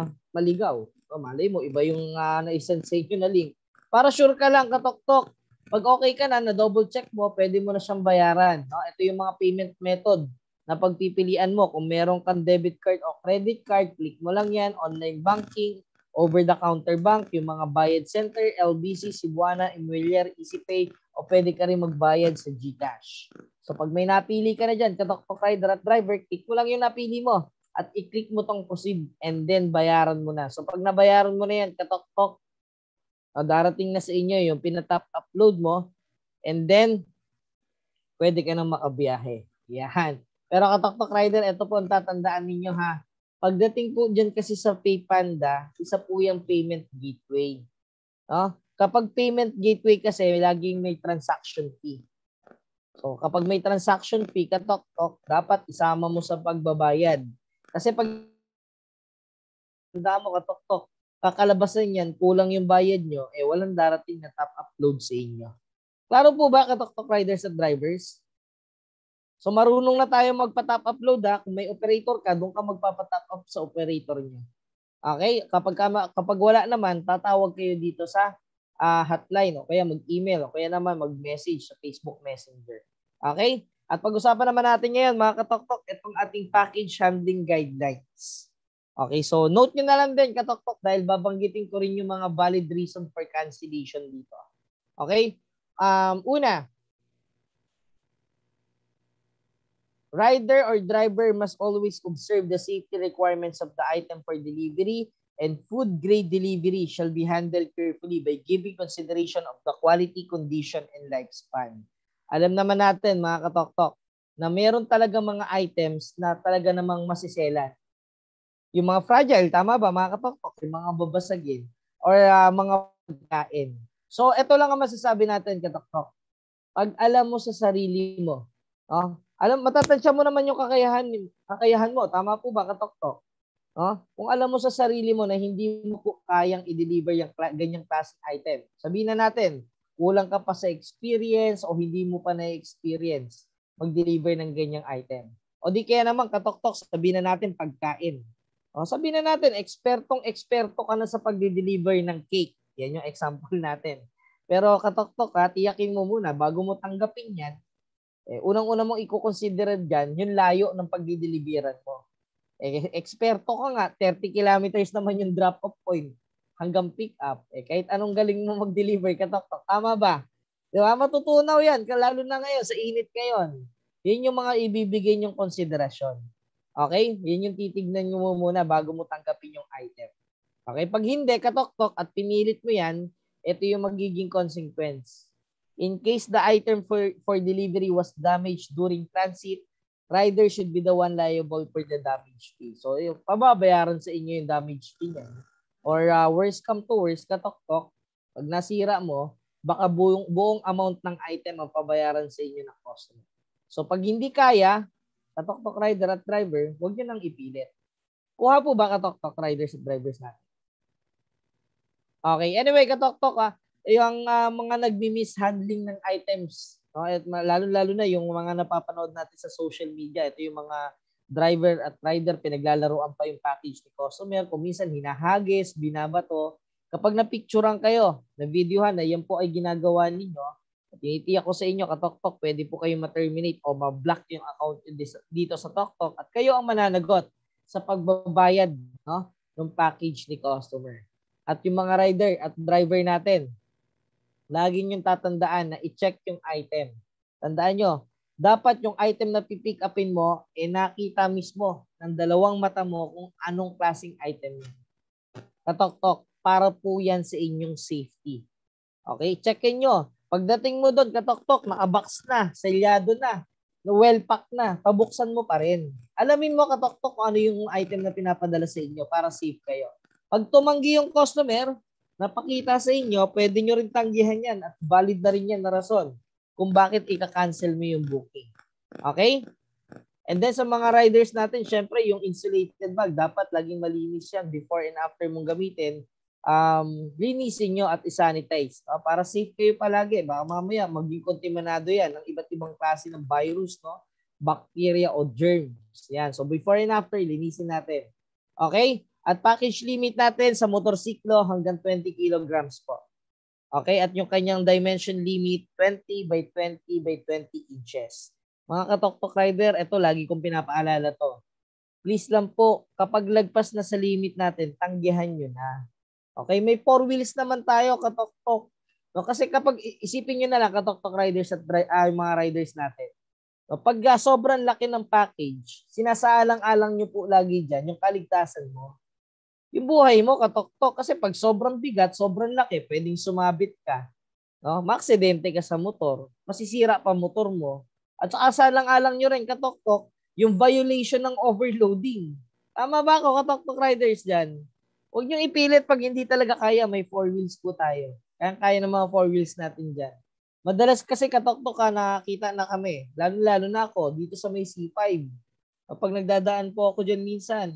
[SPEAKER 1] maligaw. So, malay mo, iba yung na-send sa inyo na link. Para sure ka lang, katoktok, Pag okay ka na double check mo, pwede mo na siyang bayaran. No? Ito yung mga payment method na pagpipilian mo. Kung meron kang debit card o credit card, click mo lang yan. Online banking, over-the-counter bank, yung mga bayad center, LBC, Cebuana, Emuelier, EasyPay, o pwede ka rin magbayad sa GCash. So pag may napili ka na dyan, katok-tok rider at driver, click mo lang yung napili mo at i-click mo tong proceed and then bayaran mo na. So pag nabayaran mo na yan, katok-tok, darating na sa inyo yung pinatap upload mo and then pwede ka nang makabiyahe. Yan. Pero katok-tok rider, ito po ang tatandaan ninyo ha. Pagdating po dyan kasi sa PayPanda, isa po yung payment gateway. No? Kapag payment gateway kasi, laging may transaction fee. So kapag may transaction fee, katok-tok, dapat isama mo sa pagbabayad. Kasi pag tanda mo katok-tok, kakalabasan yan, kulang yung bayad nyo, walang darating na top upload sa inyo. Klaro po ba katok-tok riders at drivers? So marunong na tayo magpa-top upload ha. Kung may operator ka, doon ka magpapa-top up sa operator nyo. Okay? Kapag wala naman, tatawag kayo dito sa hotline o kaya mag-email o kaya naman mag-message sa Facebook Messenger. Okay? At pag-usapan naman natin ngayon mga katok-tok, itong ating package handling guidelines. Okay, so note nyo na lang din katok-tok dahil babanggitin ko rin yung mga valid reason for cancellation dito. Okay? Una, rider or driver must always observe the safety requirements of the item for delivery, and food grade delivery shall be handled carefully by giving consideration of the quality, condition, and lifespan. Alam naman natin mga katok-tok na meron talaga mga items na talaga namang masiselan. Yung mga fragile, tama ba mga katok-tok? Yung mga babasagin or mga pagkain. So ito lang ang masasabi natin katok-tok. Pag alam mo sa sarili mo, matatansya mo naman yung kakayahan mo. Tama po ba katok-tok? Kung alam mo sa sarili mo na hindi mo kayang i-deliver yung ganyang klaseng item, sabihin na natin, kulang ka pa sa experience o hindi mo pa na-experience mag-deliver ng ganyang item. O di kaya naman katok-tok, sabihin na natin pagkain. Sabihin na natin, eksperto ka na sa pag-deliver ng cake. Yan yung example natin. Pero katok-tok tiyakin mo muna, bago mo tanggapin yan, unang-una mong i-consider dyan, yung layo ng pag-deliveran mo. Eksperto ka nga, 30 kilometers naman yung drop-off point hanggang pick-up. Kahit anong galing mo mag-deliver, katok-tok. Tama ba? Di ba? Matutunaw yan, lalo na ngayon, sa init ngayon. Yun yung mga ibibigay nyong konsiderasyon. Okay? Yun yung titignan nyo muna bago mo tanggapin yung item. Okay? Pag hindi, katok-tok at pinilit mo yan, ito yung magiging consequence. In case the item for delivery was damaged during transit, rider should be the one liable for the damage fee. So, yung pababayaran sa inyo yung damage fee niya. Or worst come to worst, katok-tok, pag nasira mo, baka buong amount ng item ang pabayaran sa inyo ng customer. So, pag hindi kaya, katok-tok rider at driver, huwag nyo nang ipilit. Kuha po ba katok-tok riders at drivers natin? Okay. Anyway, katok-tok yung mga nagmi-mishandling ng items, at lalo-lalo na yung mga napapanood natin sa social media, ito yung mga driver at rider, pinaglalaroan pa yung package ni customer, kung minsan hinahagis, binabato. Kapag napicturean kayo, na videohan na yan po ay ginagawa ninyo, tinitiyak ko sa inyo, katok-tok, pwede po kayo ma-terminate o ma-block yung account dito sa TokTok at kayo ang mananagot sa pagbabayad ng package ni customer. At yung mga rider at driver natin, lagi nyo tatandaan na i-check yung item. Tandaan nyo, dapat yung item na pipick upin mo, nakita mismo ng dalawang mata mo kung anong klaseng item yun. Katok-tok, para po yan sa inyong safety. Okay, checkin nyo. Pagdating mo doon, katok-tok, nakabox na, selyado na, well-pack na, pabuksan mo pa rin. Alamin mo, katok-tok, kung ano yung item na pinapadala sa inyo para safe kayo. Pag tumanggi yung customer, napakita sa inyo, pwede nyo rin tanggihan yan at valid na rin yan na rason kung bakit ika-cancel mo yung booking. Okay? And then sa mga riders natin, syempre yung insulated bag, dapat laging malinis yan before and after mong gamitin. Linisin nyo at isanitize para safe kayo palagi. Baka mamaya maging kontaminado yan ng iba't ibang klase ng virus, bacteria o germs. Yan. So before and after, linisin natin. Okay? At package limit natin sa motorsiklo hanggang 20 kilograms po. Okay, at yung kanyang dimension limit 20 by 20 by 20 inches. Mga katoktok rider, ito lagi kong pinapaalala to. Please lang po, kapag lagpas na sa limit natin, tanggihan nyo na. Okay, may 4 wheels naman tayo, katoktok. No, kasi kapag isipin nyo na lang, katoktok riders at yung mga riders natin. No, pag sobrang laki ng package, sinasaalang-alang nyo po lagi dyan yung kaligtasan mo. Yung buhay mo, katoktok. Kasi pag sobrang bigat, sobrang laki, pwedeng sumabit ka. No? Maaksidente ka sa motor, masisira pa motor mo. At saka asalang-alang nyo rin, katoktok, yung violation ng overloading. Tama ba ako, katoktok riders dyan? Huwag nyo ipilit pag hindi talaga kaya, may 4 wheels po tayo. Kaya ng mga 4 wheels natin dyan. Madalas kasi katoktok ka, nakakita na kami. Lalo-lalo na ako, dito sa may C5. Kapag nagdadaan po ako dyan minsan,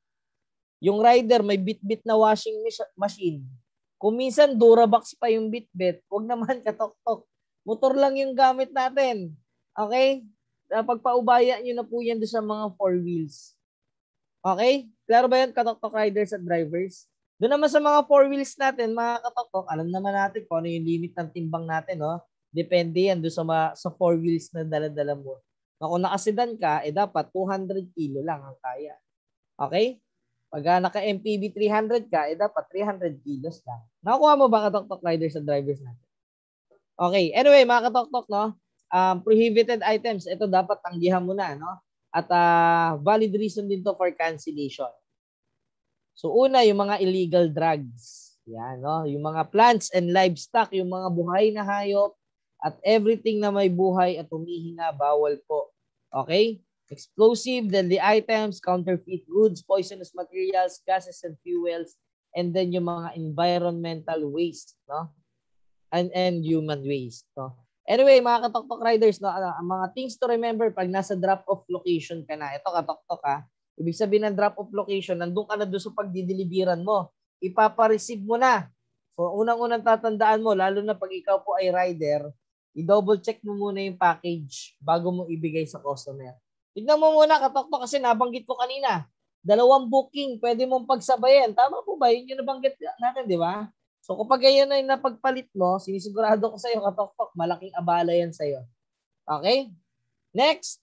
[SPEAKER 1] yung rider may bit-bit na washing machine. Kung minsan Durabox pa yung bit-bit, huwag naman katoktok. Motor lang yung gamit natin. Okay? Pagpaubaya nyo na po yan doon sa mga 4 wheels. Okay? Klaro ba yan, katoktok riders at drivers? Doon naman sa mga 4 wheels natin, mga katoktok, alam naman natin kung ano yung limit ng timbang natin. No? Depende yan doon sa 4 wheels na dala-dala mo. Kung nakasedan ka, dapat 200 kilo lang ang kaya. Okay? Pag naka-MPV 300 ka, dapat 300 kilos lang. Nakukuha mo ba, katoktok riders at drivers natin? Okay. Anyway, mga katoktok, no? Prohibited items, ito dapat tanggihan mo na, no? At valid reason din to for cancellation. So una, yung mga illegal drugs. Yan, no? Yung mga plants and livestock, yung mga buhay na hayop, at everything na may buhay at humihinga, bawal po. Okay? Explosive, deadly items, counterfeit goods, poisonous materials, gases and fuels, and then yung mga environmental waste, no? And human waste, no? Anyway, mga katoktok riders, no, ang mga things to remember pag nasa drop-off location ka na. Ito, katoktok, ha. Ibig sabihin ng drop-off location, nandun ka na doon sa pagdideliveran mo. Ipapa-receive mo na. So, unang-unang tatandaan mo, lalo na pag ikaw po ay rider, i-double check mo muna yung package bago mo ibigay sa customer. Tignan mo muna, katoktok, kasi nabanggit ko kanina. 2 booking, pwede mong pagsabayan. Tama po ba? Yun yung nabanggit natin, di ba? So kapag yan ay napagpalit mo, sinisigurado ko sa iyo, katoktok, malaking abala yan sa iyo. Okay? Next.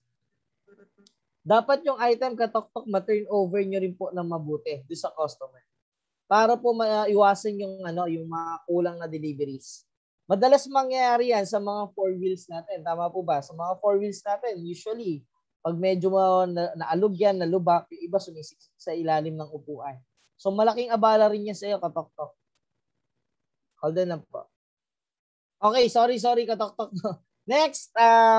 [SPEAKER 1] Dapat yung item, katoktok, ma-turn over nyo rin po ng mabuti doon sa customer. Para po maiwasan yung yung mga kulang na deliveries. Madalas mangyayari yan sa mga 4 wheels natin. Tama po ba? Sa mga 4 wheels natin, usually, pag medyo naalog yan, nalubak, yung iba sumisiksik sa ilalim ng upuan. So malaking abala rin yan sa iyo, katoktok. Hold on lang po. Okay, sorry, katoktok. Next,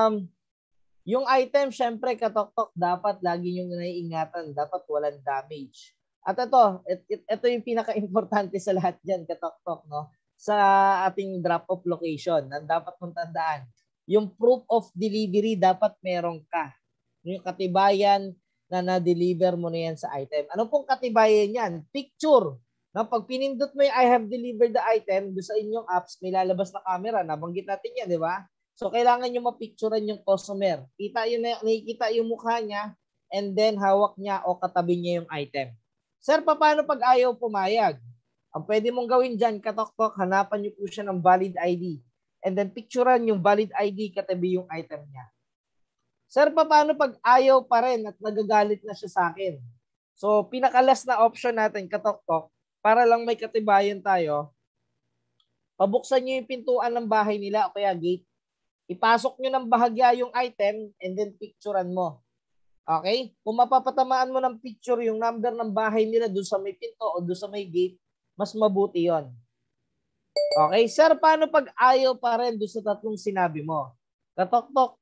[SPEAKER 1] yung item, syempre, katoktok, dapat lagi yung naiingatan. Dapat walang damage. At ito yung pinaka-importante sa lahat dyan, katoktok, no? Sa ating drop-off location, na dapat mong tandaan. Yung proof of delivery, dapat meron ka. Yung katibayan na na-deliver mo na yan sa item. Ano pong katibayan yan? Picture. Na pag pinindot mo yung I have delivered the item, doon sa inyong apps, may lalabas na camera. Nabanggit natin yan, di ba? So, kailangan nyo mapicturean yung customer. Nakikita yung mukha niya, and then hawak niya o katabi niya yung item. Sir, paano pag ayaw pumayag? Ang pwede mong gawin dyan, katoktok, hanapan nyo po siya ng valid ID. And then picturean yung valid ID katabi yung item niya. Sir, paano pag ayaw pa rin at nagagalit na siya sa akin? So, pinakalas na option natin, katoktok, para lang may katibayan tayo, pabuksan nyo yung pintuan ng bahay nila o kaya gate. Ipasok nyo ng bahagya yung item and then picturean mo. Okay? Kung mapapatamaan mo ng picture yung number ng bahay nila doon sa may pinto o doon sa may gate, mas mabuti yon. Okay? Sir, paano pag ayaw pa rin doon sa tatlong sinabi mo? Katoktok,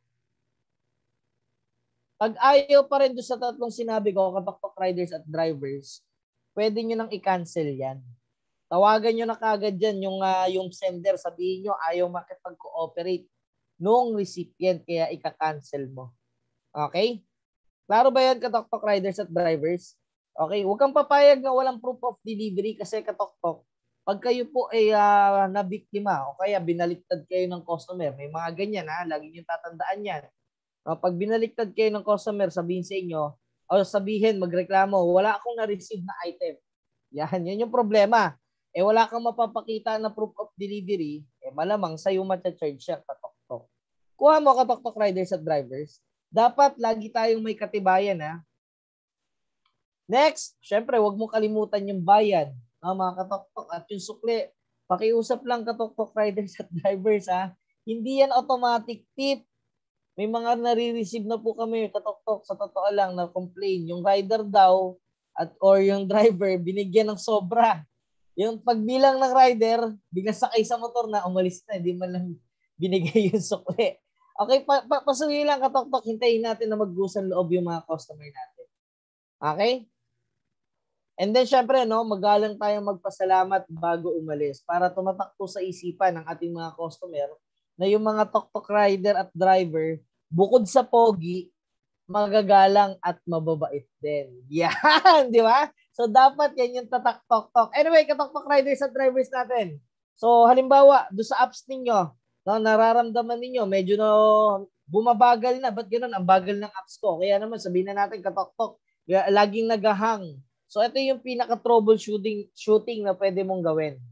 [SPEAKER 1] pag ayaw pa rin doon sa tatlong sinabi ko, katoktok riders at drivers, pwede nyo nang i-cancel yan. Tawagan nyo na kagad dyan yung sender. Sabihin nyo ayaw makipag-cooperate nung recipient kaya ika-cancel mo. Okay? Klaro ba yan, katoktok riders at drivers? Okay? Huwag kang papayag na walang proof of delivery kasi, katoktok, pag kayo po ay nabiktima o kaya binaliktad kayo ng customer, may mga ganyan lagi nyo tatandaan yan. Pag binaliktad kayo ng customer, sabihin sa inyo, o sabihin, magreklamo, wala akong na-receive na item. Yan yung problema. wala kang mapapakita na proof of delivery, malamang sa'yo matcha-charge siya, katok-tok. Kuha mo, katok-tok riders at drivers. Dapat lagi tayong may katibayan, ha? Next, syempre, huwag mo kalimutan yung bayad, mga katok-tok, at yung sukli. Pakiusap lang, katok-tok riders at drivers, ha? Hindi yan automatic tip. May mga nare-receive na po kami, katok-tok, sa totoo lang, na complain. Yung rider daw, or yung driver, binigyan ng sobra. Yung pagbilang ng rider, bigla sakay sa motor na, umalis na, hindi man lang binigay yung sukli. Okay, pasuhin lang, katok-tok, hintayin natin na magbusan loob yung mga customer natin. Okay? And then, syempre, no, magalang tayong magpasalamat bago umalis para tumatak po sa isipan ng ating mga customer na yung mga tok-tok rider at driver, bukod sa pogi, magagalang at mababait din. Yan, di ba? So, dapat yan yung tatak tok-tok. Anyway, katok-tok riders at drivers natin. So, halimbawa, doon sa apps ninyo, no, nararamdaman ninyo, medyo no, bumabagal na. Ba't ganoon? Ang bagal ng apps ko. Kaya naman, sabihin na natin, katok-tok, laging nagahang. So, ito yung pinaka-troubleshooting na pwede mong gawin.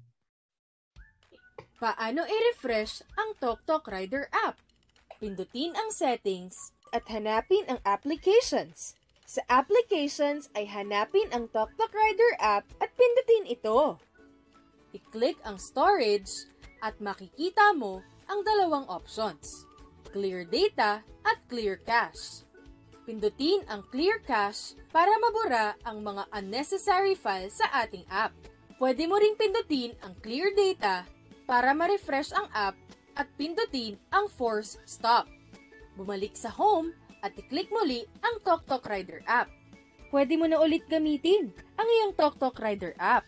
[SPEAKER 2] Paano i-refresh ang TokTok Rider app? Pindutin ang settings at hanapin ang applications. Sa applications ay hanapin ang TokTok Rider app at pindutin ito. I-click ang storage at makikita mo ang dalawang options, Clear Data at Clear Cache. Pindutin ang Clear Cache para mabura ang mga unnecessary files sa ating app. Pwede mo ring pindutin ang Clear Data para ma-refresh ang app at pindutin ang Force Stop. Bumalik sa home at i-click muli ang TokTok Rider app. Pwede mo na ulit gamitin ang iyong TokTok Rider app.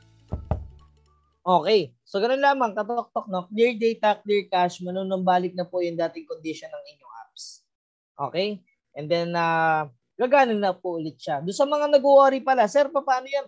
[SPEAKER 1] Okay. So, ganun lamang, katok-tok, no? Clear data, clear cache, manunumbalik na po yung dating condition ng inyong apps. Okay? And then, gagana na po ulit siya. Doon sa mga nag-worry pala, sir, paano yan?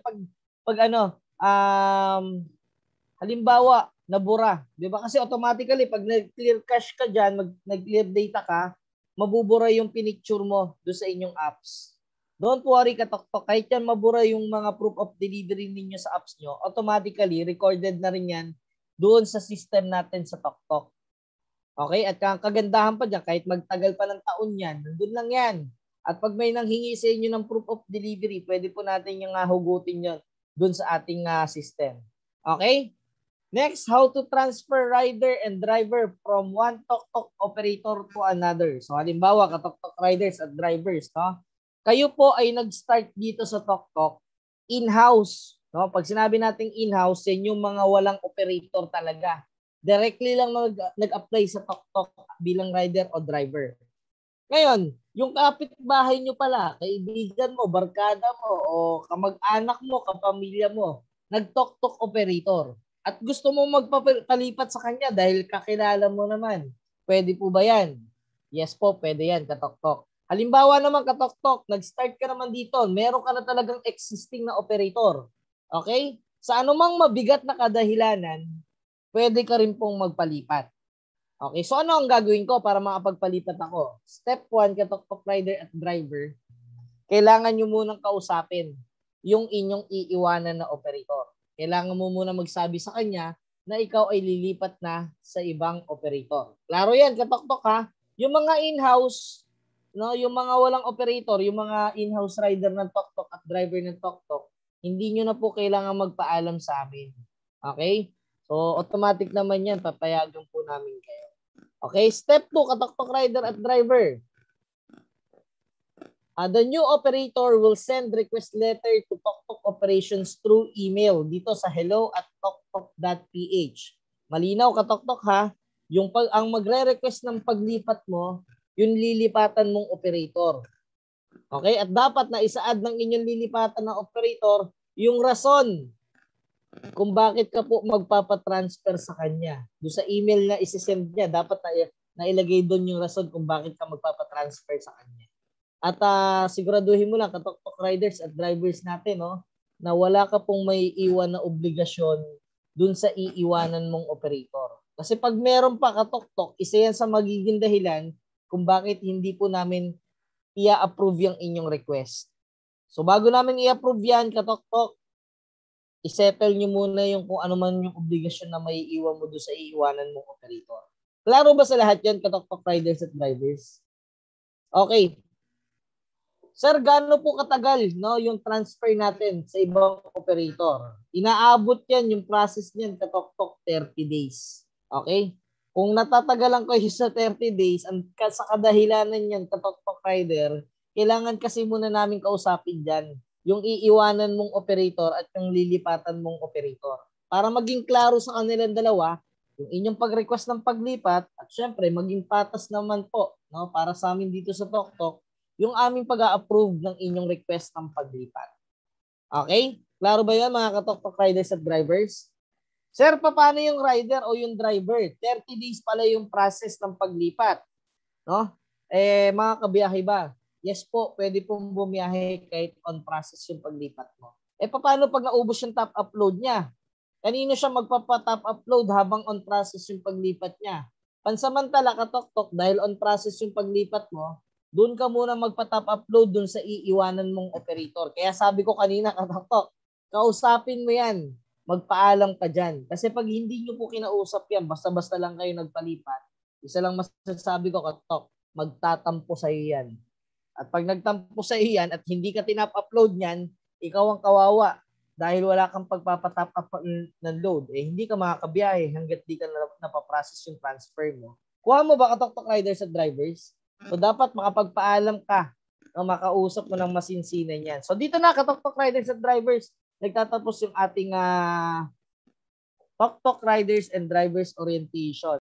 [SPEAKER 1] Halimbawa, nabura. Di ba? Kasi automatically, pag nag-clear cache ka dyan, nag-clear data ka, mabubura yung pinicture mo doon sa inyong apps. Don't worry, katok-tok. Kahit yan mabura yung mga proof of delivery ninyo sa apps nyo, automatically, recorded na rin yan doon sa system natin sa TokTok. Okay? At kagandahan pa dyan, kahit magtagal pa ng taon yan, nandun lang yan. At pag may nanghingi sa inyo ng proof of delivery, pwede po natin yung hugutin yun doon sa ating system. Okay? Next, how to transfer rider and driver from one TokTok operator to another. So, halimbawa, ka-TokTok riders at drivers, no? Kayo po ay nag-start dito sa TokTok in-house. No? Pag sinabi nating in-house, yan yung mga walang operator talaga. Directly lang nag-apply sa TokTok bilang rider o driver. Ngayon, yung kapitbahay nyo pala, kaibigan mo, barkada mo, o kamag-anak mo, kapamilya mo, nag-TokTok operator. At gusto mo magpapalipat sa kanya dahil kakilala mo naman. Pwede po ba yan? Yes po, pwede yan, ka-TokTok. Halimbawa naman, ka-TokTok, nag-start ka naman dito, meron ka na talagang existing na operator. Okay? Sa anumang mabigat na kadahilanan, pwede ka rin pong magpalipat. Okay, so ano ang gagawin ko para makapagpalipat ako? Step 1, ka-TokTok rider at driver, kailangan nyo munang kausapin yung inyong iiwanan na operator. Kailangan mo muna magsabi sa kanya na ikaw ay lilipat na sa ibang operator. Klaro yan, ka-TokTok ha? Yung mga in-house, no, yung mga walang operator, yung mga in-house rider ng TokTok at driver ng TokTok, hindi nyo na po kailangan magpaalam sa amin. Okay? So, automatic naman yan. Papayagan po namin kayo. Okay? Step 2, ka-TokTok rider at driver. The new operator will send request letter to TokTok operations through email dito sa hello@toktok.ph. Malinaw, ka-TokTok ha? Ang magre-request ng paglipat mo, yung lilipatan mong operator. Okay? At dapat na isaad ng inyong lilipatan ng operator yung rason kung bakit ka po magpapatransfer sa kanya. Doon sa email na isisend niya, dapat na ilagay doon yung rason kung bakit ka magpapatransfer sa kanya. At siguraduhin mo lang, ka-TokTok riders at drivers natin, no, na wala ka pong may iwan na obligasyon doon sa iiwanan mong operator. Kasi pag meron pa, ka-TokTok, isa yan sa magiging dahilan kung bakit hindi po namin i-approve yung inyong request. So bago namin i-approve yan, ka-TokTok, isettle nyo muna yung kung ano man yung obligasyon na may iwan mo doon sa iiwanan mong operator. Klaro ba sa lahat yan, katoktok riders at drivers? Okay. Sir, gaano po katagal yung transfer natin sa ibang operator? Inaabot yan, yung process niyan, katoktok 30 days. Okay? Kung natatagalan ko sa 30 days, sa kadahilanan yan, katoktok rider, kailangan kasi muna namin kausapin dyan yung iiwanan mong operator at yung lilipatan mong operator. Para maging klaro sa kanilang dalawa, yung inyong pag-request ng paglipat at syempre maging patas naman po para sa amin dito sa TokTok, yung aming pag-a-approve ng inyong request ng paglipat. Okay? Klaro ba yan mga katoktok riders at drivers? Sir, paano yung rider o yung driver? 30 days pala yung process ng paglipat. No? Mga kabiyahe ba? Yes po, pwede pong bumiyahe kahit on process yung paglipat mo. Paano pag naubos yung top upload niya? Kanino siya magpapa-top upload habang on process yung paglipat niya? Pansamantala, katoktok, dahil on process yung paglipat mo, doon ka muna magpa-top upload doon sa iiwanan mong operator. Kaya sabi ko kanina, katoktok, kausapin mo yan. Magpaalam ka dyan. Kasi pag hindi nyo po kinausap yan, basta-basta lang kayo nagpalipat, isa lang masasabi ko, katoktok, magtatampo sa iyo yan. At pag nagtampo sa iyan at hindi ka tinap-upload niyan, ikaw ang kawawa dahil wala kang pagpapatap up ng load. Hindi ka makakabiyahe hanggat di ka napaprocess yung transfer mo. Kuha mo ba katoktok riders at drivers? So dapat makapagpaalam ka na makausap mo ng masinsinan yan. So dito na katoktok riders at drivers, nagtatapos yung ating TokTok riders and drivers orientation.